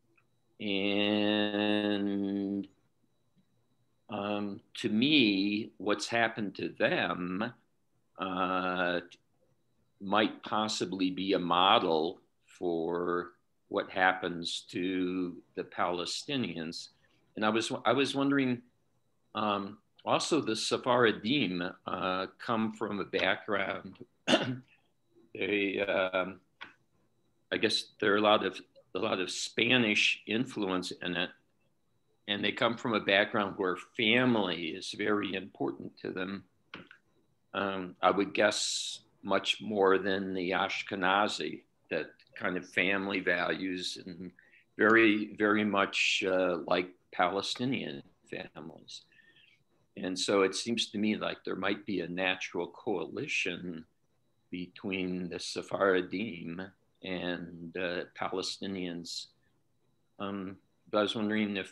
And um, to me, what's happened to them uh, might possibly be a model for what happens to the Palestinians. And I was, I was wondering, um, also the Sephardim uh, come from a background, they, um, I guess there are a lot of, a lot of Spanish influence in it. And they come from a background where family is very important to them. Um, I would guess much more than the Ashkenazi, that kind of family values and very, very much uh, like Palestinian families. And so it seems to me like there might be a natural coalition between the Sephardim and uh, Palestinians. Um, but I was wondering if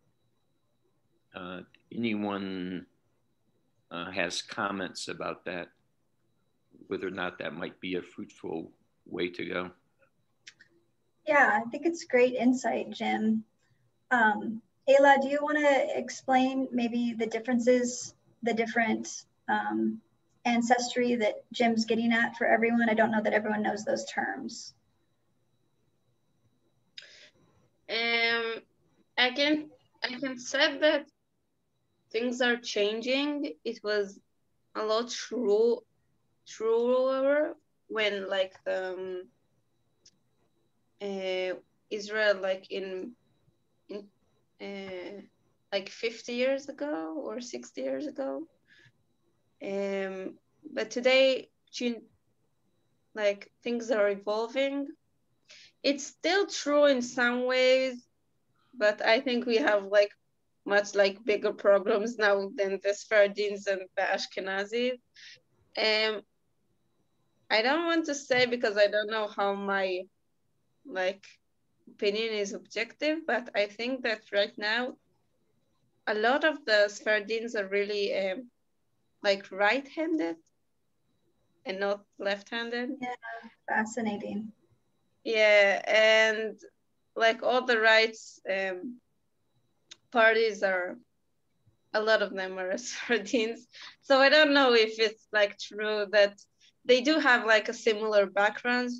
uh, anyone uh, has comments about that, whether or not that might be a fruitful way to go. Yeah, I think it's great insight, Jim. Um, Ayla, do you want to explain maybe the differences, the different um, ancestry that Jim's getting at for everyone? I don't know that everyone knows those terms. Um, I can I can say that things are changing. It was a lot true truer when like um uh, Israel like in in uh, like fifty years ago or sixty years ago. Um, but today, like things are evolving. It's still true in some ways, but I think we have like much like bigger problems now than the Sfardins and the Ashkenazis. Um, I don't want to say because I don't know how my like opinion is objective, but I think that right now a lot of the Sfardins are really um, like right-handed and not left-handed. Yeah, fascinating. Yeah, and like all the rights um, parties are, a lot of them are Sardines. So I don't know if it's like true that they do have like a similar background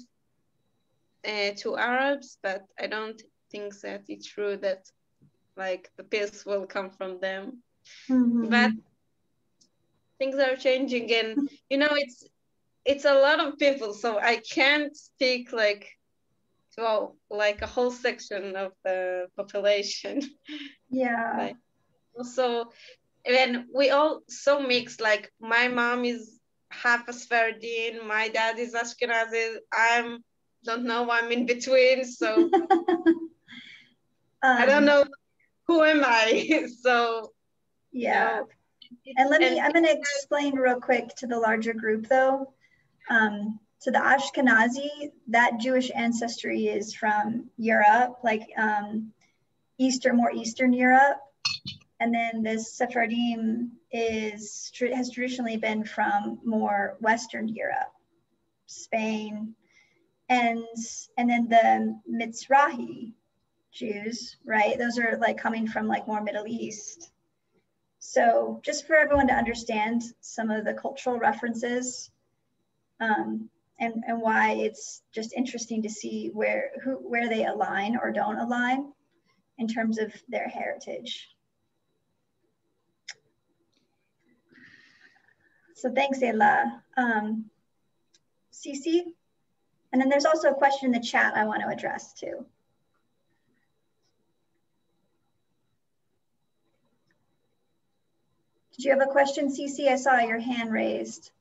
uh, to Arabs, but I don't think that it's true that like the peace will come from them. Mm-hmm. But things are changing, and you know it's it's a lot of people, so I can't speak like to all, like a whole section of the population. Yeah. Like also, and we all so mixed. Like my mom is half a Sfardin, my dad is Ashkenazi. I'm don't know. I'm in between, so um, I don't know who am I. So yeah. you know, and let me, and I'm going to explain real quick to the larger group though. Um, so the Ashkenazi, that Jewish ancestry is from Europe, like um, Eastern, more Eastern Europe. And then the Sephardim is, has traditionally been from more Western Europe, Spain, and, and then the Mizrahi Jews, right? Those are like coming from like more Middle East. So just for everyone to understand some of the cultural references, um, and, and why it's just interesting to see where, who, where they align or don't align in terms of their heritage. So thanks, Ella. Um, Cece? And then there's also a question in the chat I want to address too. Did you have a question, Cece? I saw your hand raised.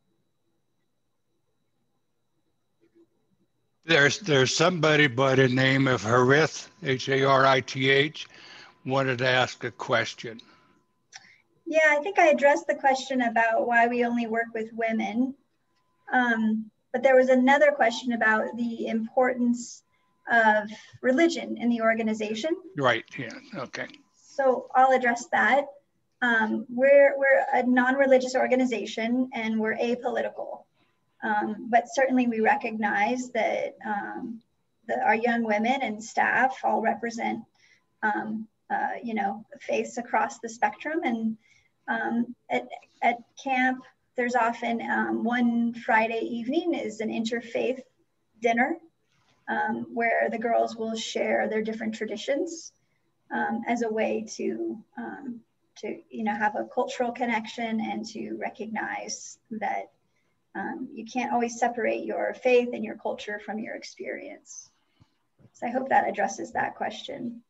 There's there's somebody by the name of Harith, H A R I T H, wanted to ask a question. Yeah, I think I addressed the question about why we only work with women. Um, but there was another question about the importance of religion in the organization. Right, yeah, okay. So I'll address that. Um, we're, we're a non-religious organization and we're apolitical. Um, but certainly we recognize that um, the, our young women and staff all represent, um, uh, you know, faiths across the spectrum. And um, at, at camp, there's often um, one Friday evening is an interfaith dinner um, where the girls will share their different traditions um, as a way to, um, to, you know, have a cultural connection and to recognize that Um, you can't always separate your faith and your culture from your experience. So I hope that addresses that question.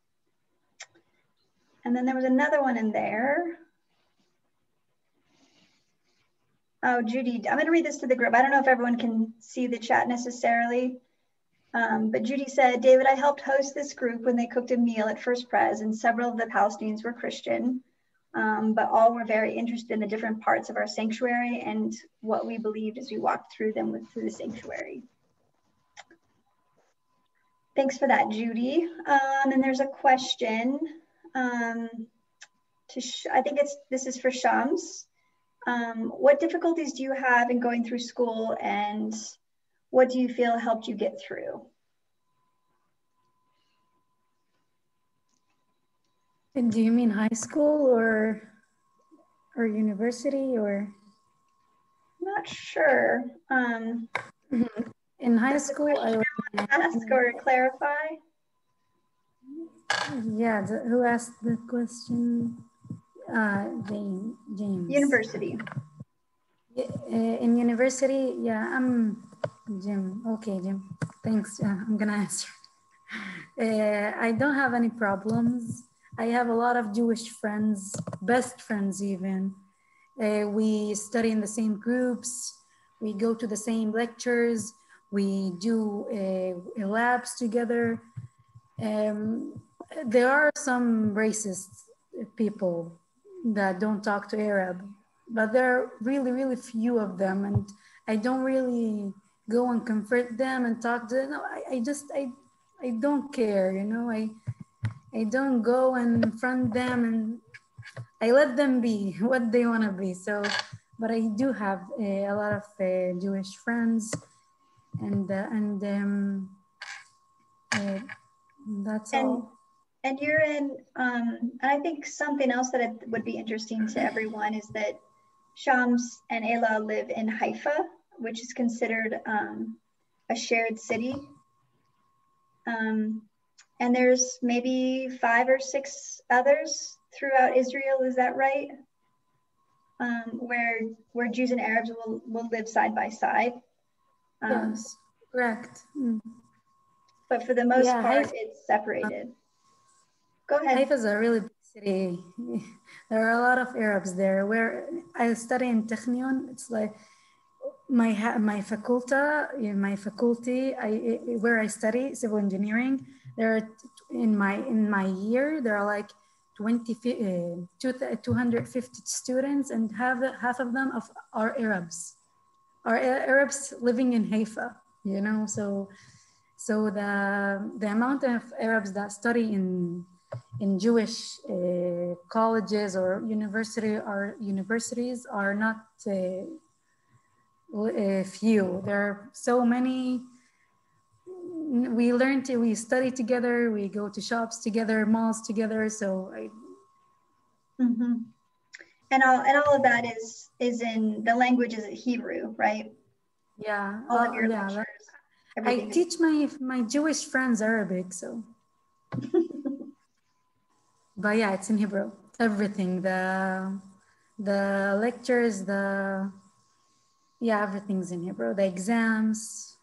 And then there was another one in there. Oh, Judy, I'm going to read this to the group. I don't know if everyone can see the chat necessarily. Um, but Judy said, David, I helped host this group when they cooked a meal at First Pres, and several of the Palestinians were Christian. Um, but all were very interested in the different parts of our sanctuary and what we believed as we walked through them with, through the sanctuary. Thanks for that, Judy. Um, and there's a question. Um, to sh I think it's this is for Shams. Um, what difficulties do you have in going through school, and what do you feel helped you get through? And do you mean high school or or university or? Not sure. Um, in high school, I was ask or clarify. Yeah, the, who asked the question? Uh, James. James. University. In university, yeah, I'm Jim. Okay, Jim. Thanks. Uh, I'm gonna answer. uh, I don't have any problems. I have a lot of Jewish friends, best friends even. Uh, we study in the same groups. We go to the same lectures. We do uh, labs together. Um, there are some racist people that don't talk to Arab, but there are really, really few of them. And I don't really go and comfort them and talk to them. No, I, I just, I, I don't care, you know, I, I don't go and confront them, and I let them be what they want to be. So, but I do have a, a lot of uh, Jewish friends, and uh, and um, uh, that's And, all. and you're in, um, and I think something else that it would be interesting to everyone is that Shams and Ela live in Haifa, which is considered um, a shared city. Um, and there's maybe five or six others throughout Israel, is that right? Um, where where Jews and Arabs will, will live side by side. Um, Yes, correct. Mm. But for the most Yeah, part, Haifa, it's separated. Go ahead. Haifa is a really big city. There are a lot of Arabs there. Where I study in Technion, it's like my my faculty, my faculty, I where I study civil engineering. There are in my in my year there are like twenty, uh, two hundred fifty students, and half half of them of are Arabs, are Arabs living in Haifa. You know, so so the the amount of Arabs that study in in Jewish uh, colleges or university or universities are not. Uh, A few. There are so many. We learn to, we study together, we go to shops together, malls together. So I. Mm-hmm. And all and all of that is is in the language is Hebrew, right? Yeah. All uh, of your yeah, lectures. I teach my my Jewish friends Arabic, so. But yeah, it's in Hebrew. Everything, the the lectures, the yeah, everything's in Hebrew. The exams.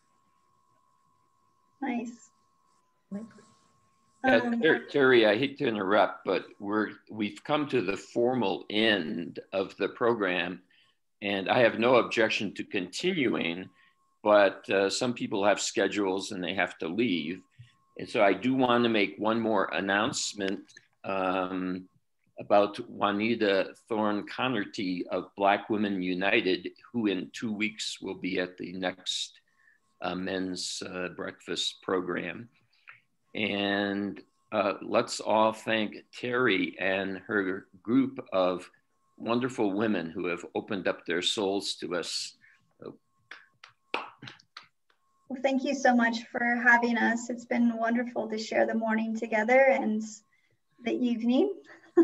Nice. Yeah, Um, Ter- Terry, I hate to interrupt, but we're we've come to the formal end of the program, and I have no objection to continuing, but uh, some people have schedules and they have to leave, and so I do want to make one more announcement um, about Juanita Thorne Connerty of Black Women United, who in two weeks will be at the next uh, men's uh, breakfast program. And uh, let's all thank Terry and her group of wonderful women who have opened up their souls to us. Well, thank you so much for having us. It's been wonderful to share the morning together and the evening.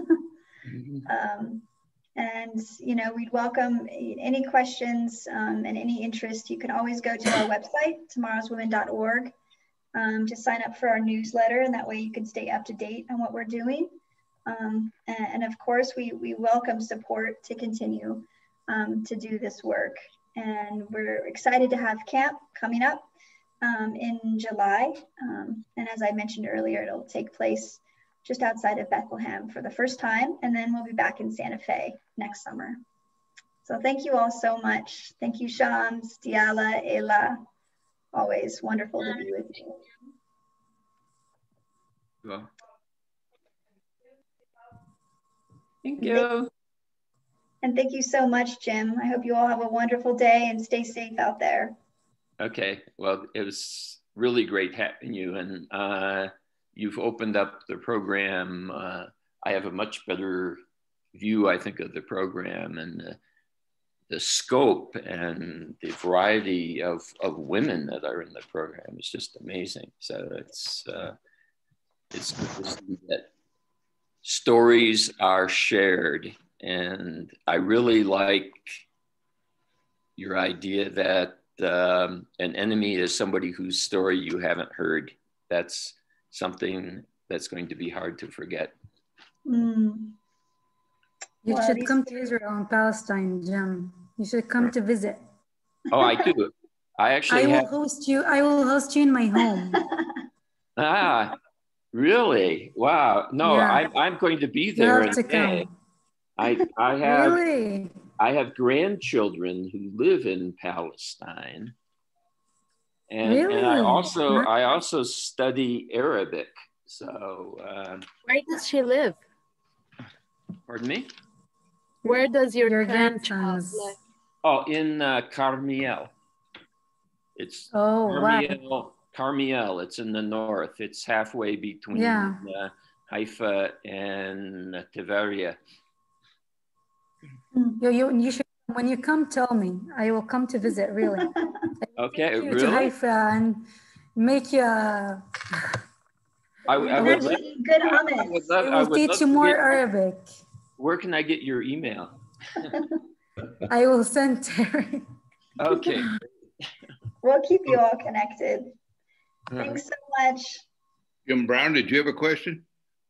um, and, you know, we'd welcome any questions um, and any interest. You can always go to our website, tomorrows women dot org. Um, to sign up for our newsletter, and that way you can stay up to date on what we're doing. Um, and, and of course, we, we welcome support to continue um, to do this work. And we're excited to have camp coming up um, in July. Um, and as I mentioned earlier, it'll take place just outside of Bethlehem for the first time, and then we'll be back in Santa Fe next summer. So thank you all so much. Thank you, Shams, Diala, Ela. Always wonderful to be with you. Well, thank you. And thank you so much, Jim. I hope you all have a wonderful day and stay safe out there. Okay, well, it was really great having you, and uh, you've opened up the program. Uh, I have a much better view, I think, of the program and the, the scope and the variety of, of women that are in the program is just amazing. So it's uh, it's good to see that stories are shared, and I really like your idea that um, an enemy is somebody whose story you haven't heard. That's something that's going to be hard to forget. Mm. You well, should these... come to Israel and Palestine, Jim. You should come to visit. Oh, I do. I actually I will have... host you. I will host you in my home. Ah, really? Wow. No, Yeah. I'm, I'm going to be You there have in to May. come. I, I have, Really? I have grandchildren who live in Palestine. And, Really? and I also, Nice. I also study Arabic. So, uh, Where does she live? pardon me? Where does your, Your grandchild grandsons. live? Oh, in uh, Carmiel. It's Oh, wow. Carmiel, Carmiel. It's in the north. It's halfway between Yeah. uh, Haifa and Tiberia. You, you, you should, when you come, tell me. I will come to visit, really. Okay, Take you really? to Haifa and make you a... I, I would love, Actually, good I, I hummus. would love, I I will would teach love you to more get, Arabic. where can I get your email? I will send Terry. Okay. We'll keep you all connected. Thanks so much. Jim Brown, did you have a question?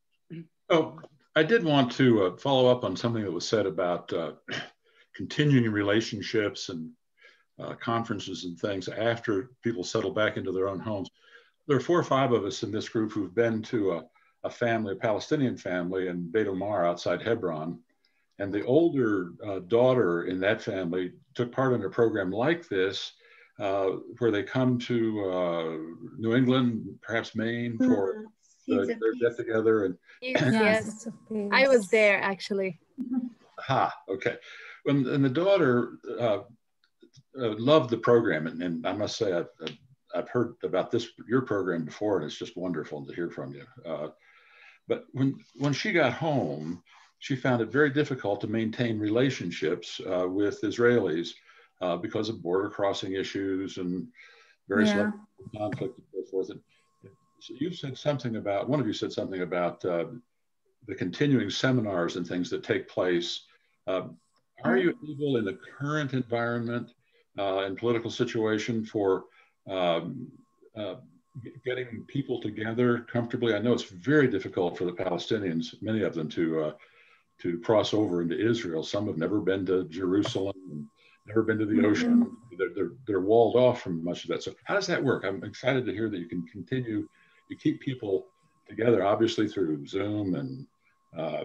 Oh, I did want to uh, follow up on something that was said about uh, continuing relationships and uh, conferences and things after people settle back into their own homes. There are four or five of us in this group who've been to a, a family, a Palestinian family in Beit Omar outside Hebron. And the older uh, daughter in that family took part in a program like this, uh, where they come to uh, New England, perhaps Maine, for mm, the, their get together. And yes, yes. I was there actually. Ha, okay. When, and the daughter uh, uh, loved the program, and, and I must say, I've, I've heard about this, your program before, and it's just wonderful to hear from you. Uh, but when, when she got home, she found it very difficult to maintain relationships uh, with Israelis uh, because of border crossing issues and various Yeah. levels of conflict and so forth. And so you said something about, one of you said something about uh, the continuing seminars and things that take place. Uh, are you able in the current environment uh, and political situation for um, uh, getting people together comfortably? I know it's very difficult for the Palestinians, many of them, to uh, to cross over into Israel. Some have never been to Jerusalem, and never been to the ocean. Mm-hmm. They're, they're, they're walled off from much of that. So how does that work? I'm excited to hear that you can continue, you keep people together, obviously through Zoom and uh,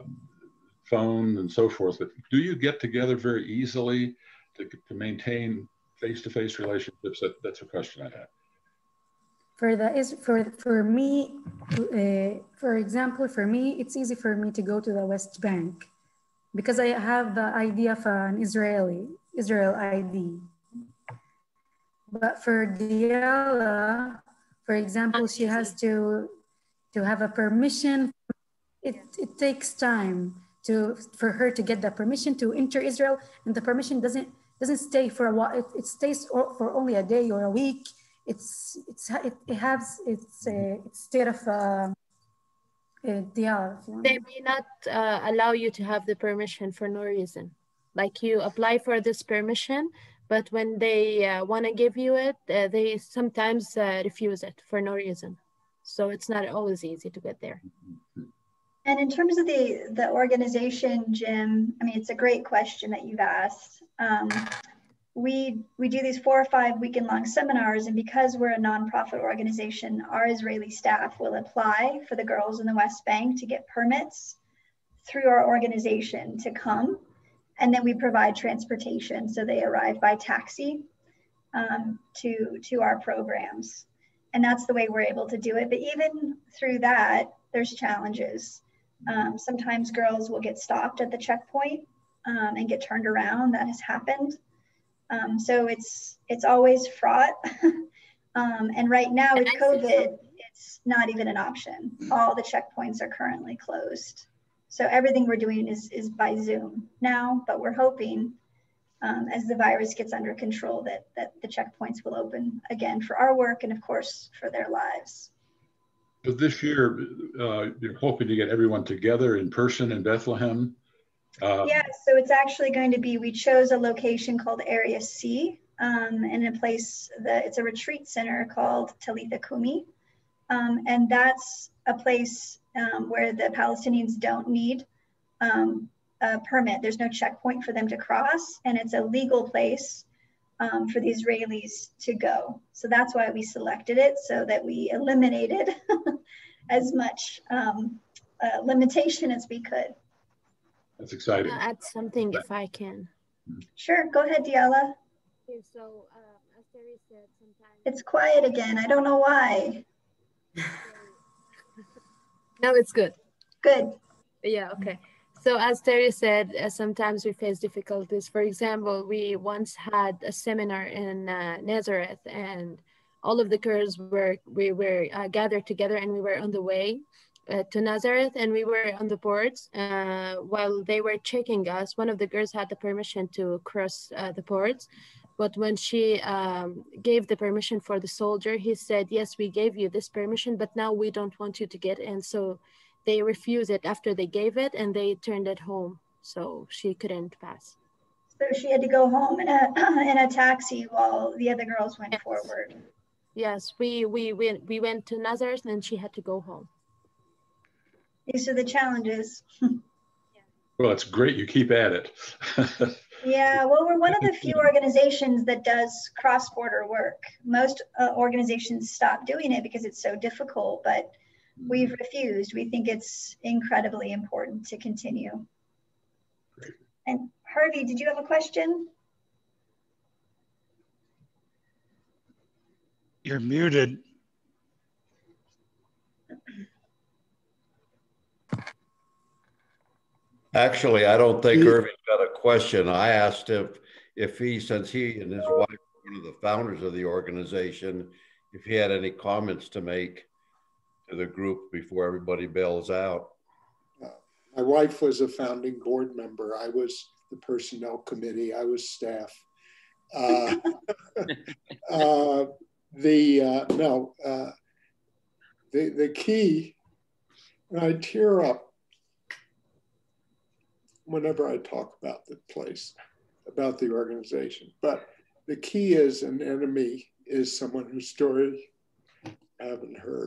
phone and so forth, but do you get together very easily to, to maintain face-to-face relationships? That, that's a question I have. For the is for for me, uh, for example, for me, it's easy for me to go to the West Bank because I have the idea of an Israeli Israel I D. But for Diala, for example, she has to to have a permission. It it takes time to for her to get the permission to enter Israel, and the permission doesn't doesn't stay for a while. It, it stays for only a day or a week. It's it's it, it has its uh, its state of uh, uh, yeah. They may not uh, allow you to have the permission for no reason. Like you apply for this permission, but when they uh, want to give you it, uh, they sometimes uh, refuse it for no reason. So it's not always easy to get there. And in terms of the the organization, Jim, I mean, it's a great question that you've asked. Um, We, we do these four or five weekend long seminars, and because we're a nonprofit organization, our Israeli staff will apply for the girls in the West Bank to get permits through our organization to come. And then we provide transportation. So they arrive by taxi um, to, to our programs. And that's the way we're able to do it. But even through that, there's challenges. Um, sometimes girls will get stopped at the checkpoint um, and get turned around. That has happened. Um, so it's it's always fraught. um, and right now with COVID, it's not even an option. All the checkpoints are currently closed. So everything we're doing is, is by Zoom now, but we're hoping um, as the virus gets under control that, that the checkpoints will open again for our work and of course for their lives. So this year, uh, you're hoping to get everyone together in person in Bethlehem? Uh, yeah, so it's actually going to be, we chose a location called Area C, um, in a place that it's a retreat center called Talitha Kumi. Um, and that's a place um, where the Palestinians don't need um, a permit. There's no checkpoint for them to cross, and it's a legal place um, for the Israelis to go. So that's why we selected it, so that we eliminated as much um, uh, limitation as we could. That's exciting. I'll add something if I can. Sure, go ahead, Diala. Okay, so uh, as Terry said, sometimes it's quiet again. I don't know why. No, it's good. Good. Yeah, okay. So as Terry said, uh, sometimes we face difficulties. For example, we once had a seminar in uh, Nazareth, and all of the girls were, we were uh, gathered together, and we were on the way uh, to Nazareth, and we were on the boards. Uh, while they were checking us, one of the girls had the permission to cross uh, the boards. But when she um, gave the permission for the soldier, he said, yes, we gave you this permission, but now we don't want you to get in. So they refused it after they gave it, and they turned it home. So she couldn't pass. So she had to go home in a, in a taxi while the other girls went yes. forward. Yes, we, we, we, we went to Nazareth, and she had to go home. These are the challenges. Well, it's great. You keep at it. Yeah, well, we're one of the few organizations that does cross-border work. Most uh, organizations stop doing it because it's so difficult, but we've refused. We think it's incredibly important to continue. Great. And Harvey, did you have a question? You're muted. Actually, I don't think Irving's got a question. I asked if, if he, since he and his wife are one of the founders of the organization, if he had any comments to make to the group before everybody bails out. Uh, my wife was a founding board member. I was the personnel committee. I was staff. Uh, uh, the, uh, no, uh, the, the key, and I tear up whenever I talk about the place, about the organization. But the key is an enemy is someone whose story I haven't heard.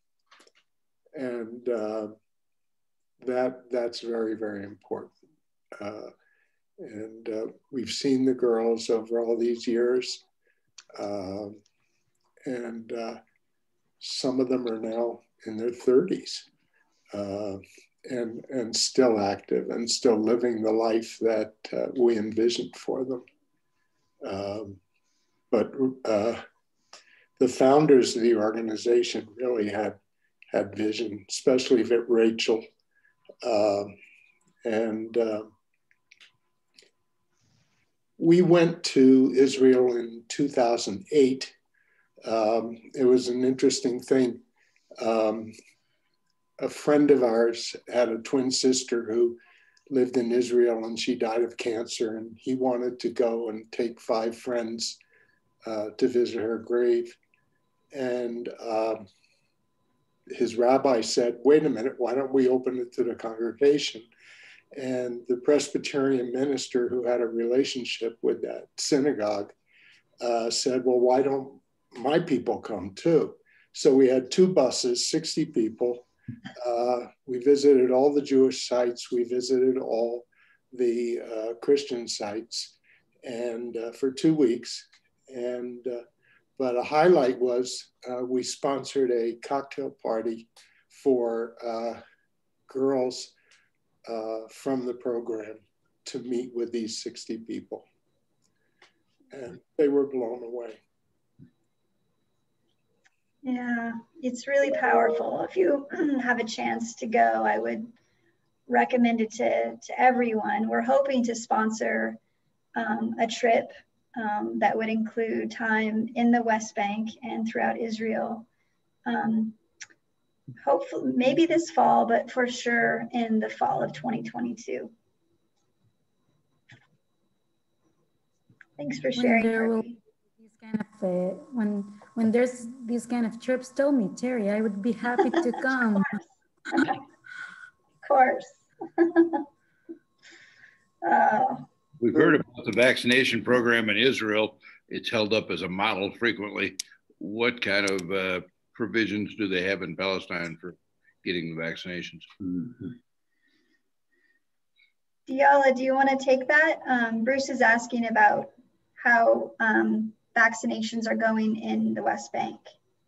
And uh, that that's very, very important. Uh, and uh, we've seen the girls over all these years. Uh, and uh, some of them are now in their thirties. Uh, and and still active and still living the life that uh, we envisioned for them. Um, but uh, the founders of the organization really had had vision, especially Rachel. Uh, and uh, we went to Israel in two thousand eight. Um, it was an interesting thing. Um, A friend of ours had a twin sister who lived in Israel, and she died of cancer, and he wanted to go and take five friends uh, to visit her grave. And uh, his rabbi said, wait a minute, why don't we open it to the congregation? And the Presbyterian minister who had a relationship with that synagogue uh, said, well, why don't my people come too? So we had two buses, sixty people. Uh, we visited all the Jewish sites. We visited all the uh, Christian sites, and uh, for two weeks. And uh, but a highlight was uh, we sponsored a cocktail party for uh, girls uh, from the program to meet with these sixty people, and they were blown away. Yeah, it's really powerful. If you have a chance to go, I would recommend it to, to everyone. We're hoping to sponsor um, a trip um, that would include time in the West Bank and throughout Israel. Um, hopefully, maybe this fall, but for sure in the fall of twenty twenty-two. Thanks for sharing. When there will be these kind of uh, when when there's these kind of trips, tell me, Terry. I would be happy to come. Of course. uh, We've heard about the vaccination program in Israel. It's held up as a model frequently. What kind of uh, provisions do they have in Palestine for getting the vaccinations? Mm-hmm. Diala, do you want to take that? Um, Bruce is asking about how um, vaccinations are going in the West Bank.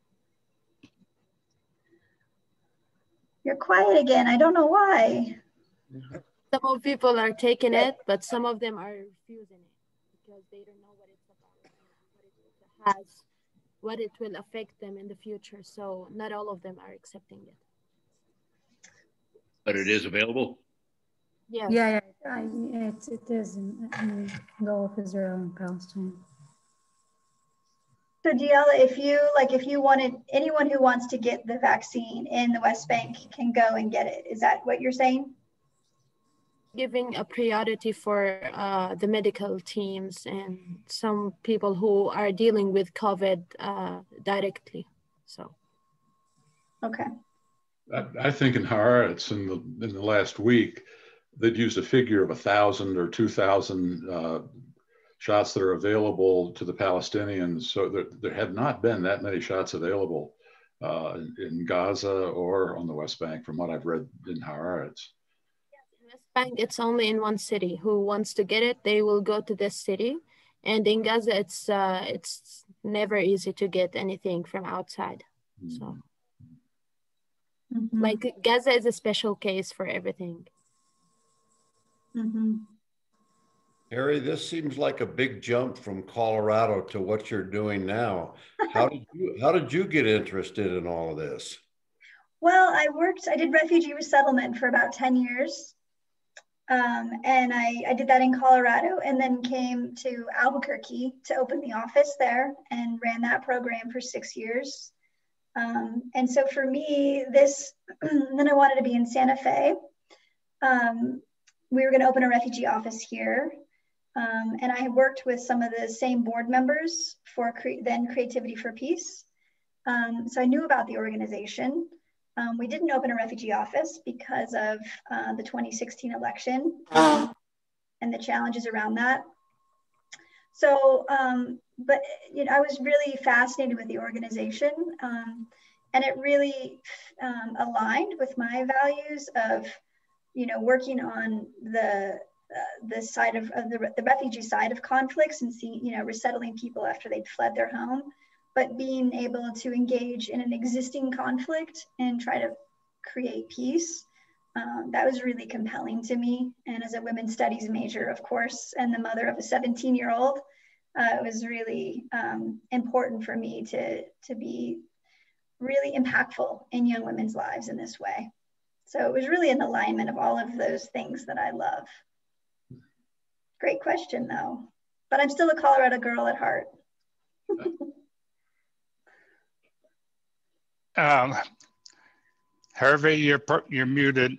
You're quiet again. I don't know why. Some of people are taking it, but some of them are refusing it because they don't know what it's about, what it has, what it will affect them in the future. So not all of them are accepting it. But it is available? Yes. Yeah, yeah, I, it, it is in, in the whole of Israel and Palestine. So Diala, if you like, if you wanted, anyone who wants to get the vaccine in the West Bank can go and get it. Is that what you're saying? Giving a priority for uh, the medical teams and some people who are dealing with COVID uh, directly. So, okay. I, I think in Haaretz in the in the last week, they'd used a figure of a thousand or two thousand uh, shots that are available to the Palestinians. So there, there have not been that many shots available uh, in, in Gaza or on the West Bank, from what I've read in Haaretz. West Bank, it's only in one city. Who wants to get it, they will go to this city. And in Gaza, it's uh, it's never easy to get anything from outside. Mm-hmm. So, mm-hmm. like Gaza is a special case for everything. Mm-hmm. Harry, this seems like a big jump from Colorado to what you're doing now. How did you how did you get interested in all of this? Well, I worked, I did refugee resettlement for about ten years. Um, and I, I did that in Colorado and then came to Albuquerque to open the office there and ran that program for six years. Um, and so for me, this, then I wanted to be in Santa Fe. Um, we were going to open a refugee office here. Um, and I worked with some of the same board members for cre- then Creativity for Peace. Um, so I knew about the organization. Um, we didn't open a refugee office because of uh, the twenty sixteen election um, and the challenges around that. So, um, but you know, I was really fascinated with the organization, um, and it really um, aligned with my values of, you know, working on the uh, the side of, of the, the refugee side of conflicts and seeing, you know, resettling people after they'd fled their home, but being able to engage in an existing conflict and try to create peace. Um, that was really compelling to me. And as a women's studies major, of course, and the mother of a seventeen year old, uh, it was really um, important for me to, to be really impactful in young women's lives in this way. So it was really an alignment of all of those things that I love. Great question though, but I'm still a Colorado girl at heart. um, Harvey, you're, you're muted.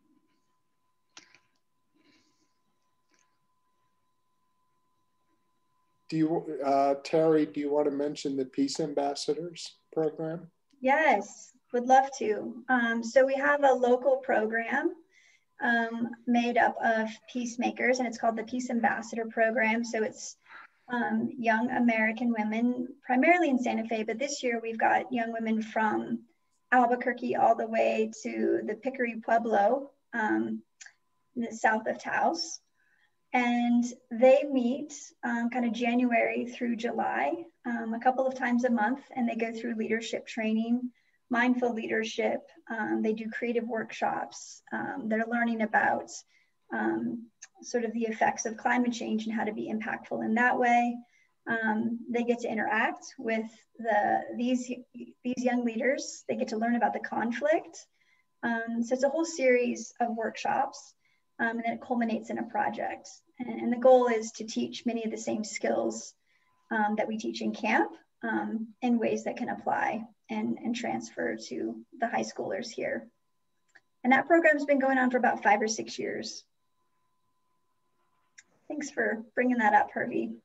Do you, uh, Terry, do you want to mention the Peace Ambassadors program? Yes, would love to. Um, so we have a local program um, made up of peacemakers, and it's called the Peace Ambassador Program. So it's um, young American women, primarily in Santa Fe, but this year we've got young women from Albuquerque all the way to the Pickery Pueblo um, in the south of Taos. And they meet um, kind of January through July, um, a couple of times a month, and they go through leadership training, mindful leadership. Um, they do creative workshops. Um, they're learning about um, sort of the effects of climate change and how to be impactful in that way. Um, they get to interact with the these, these young leaders. They get to learn about the conflict. Um, so it's a whole series of workshops, um, and then it culminates in a project. And, and the goal is to teach many of the same skills um, that we teach in camp um, in ways that can apply and, and transfer to the high schoolers here. And that program's been going on for about five or six years. Thanks for bringing that up, Hervey.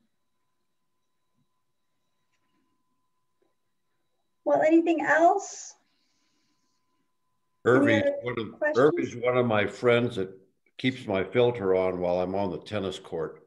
Well, anything else? Irvy's one, of, Irvy's one of my friends that keeps my filter on while I'm on the tennis court.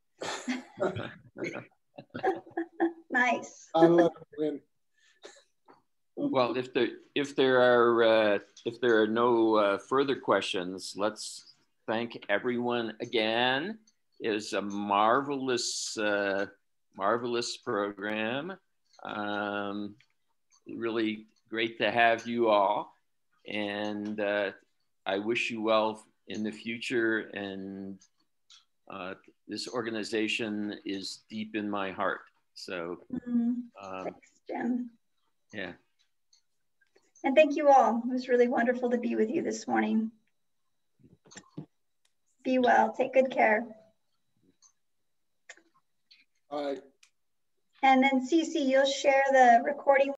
Nice. I love it. Well, if there if there are uh, if there are no uh, further questions, let's thank everyone again. It was a marvelous uh, marvelous program. Um, really great to have you all. And uh, I wish you well in the future. And uh, this organization is deep in my heart. So, Mm-hmm. um, Thanks, Jim. Yeah. And thank you all. It was really wonderful to be with you this morning. Be well. Take good care. Bye. And then Cece, you'll share the recording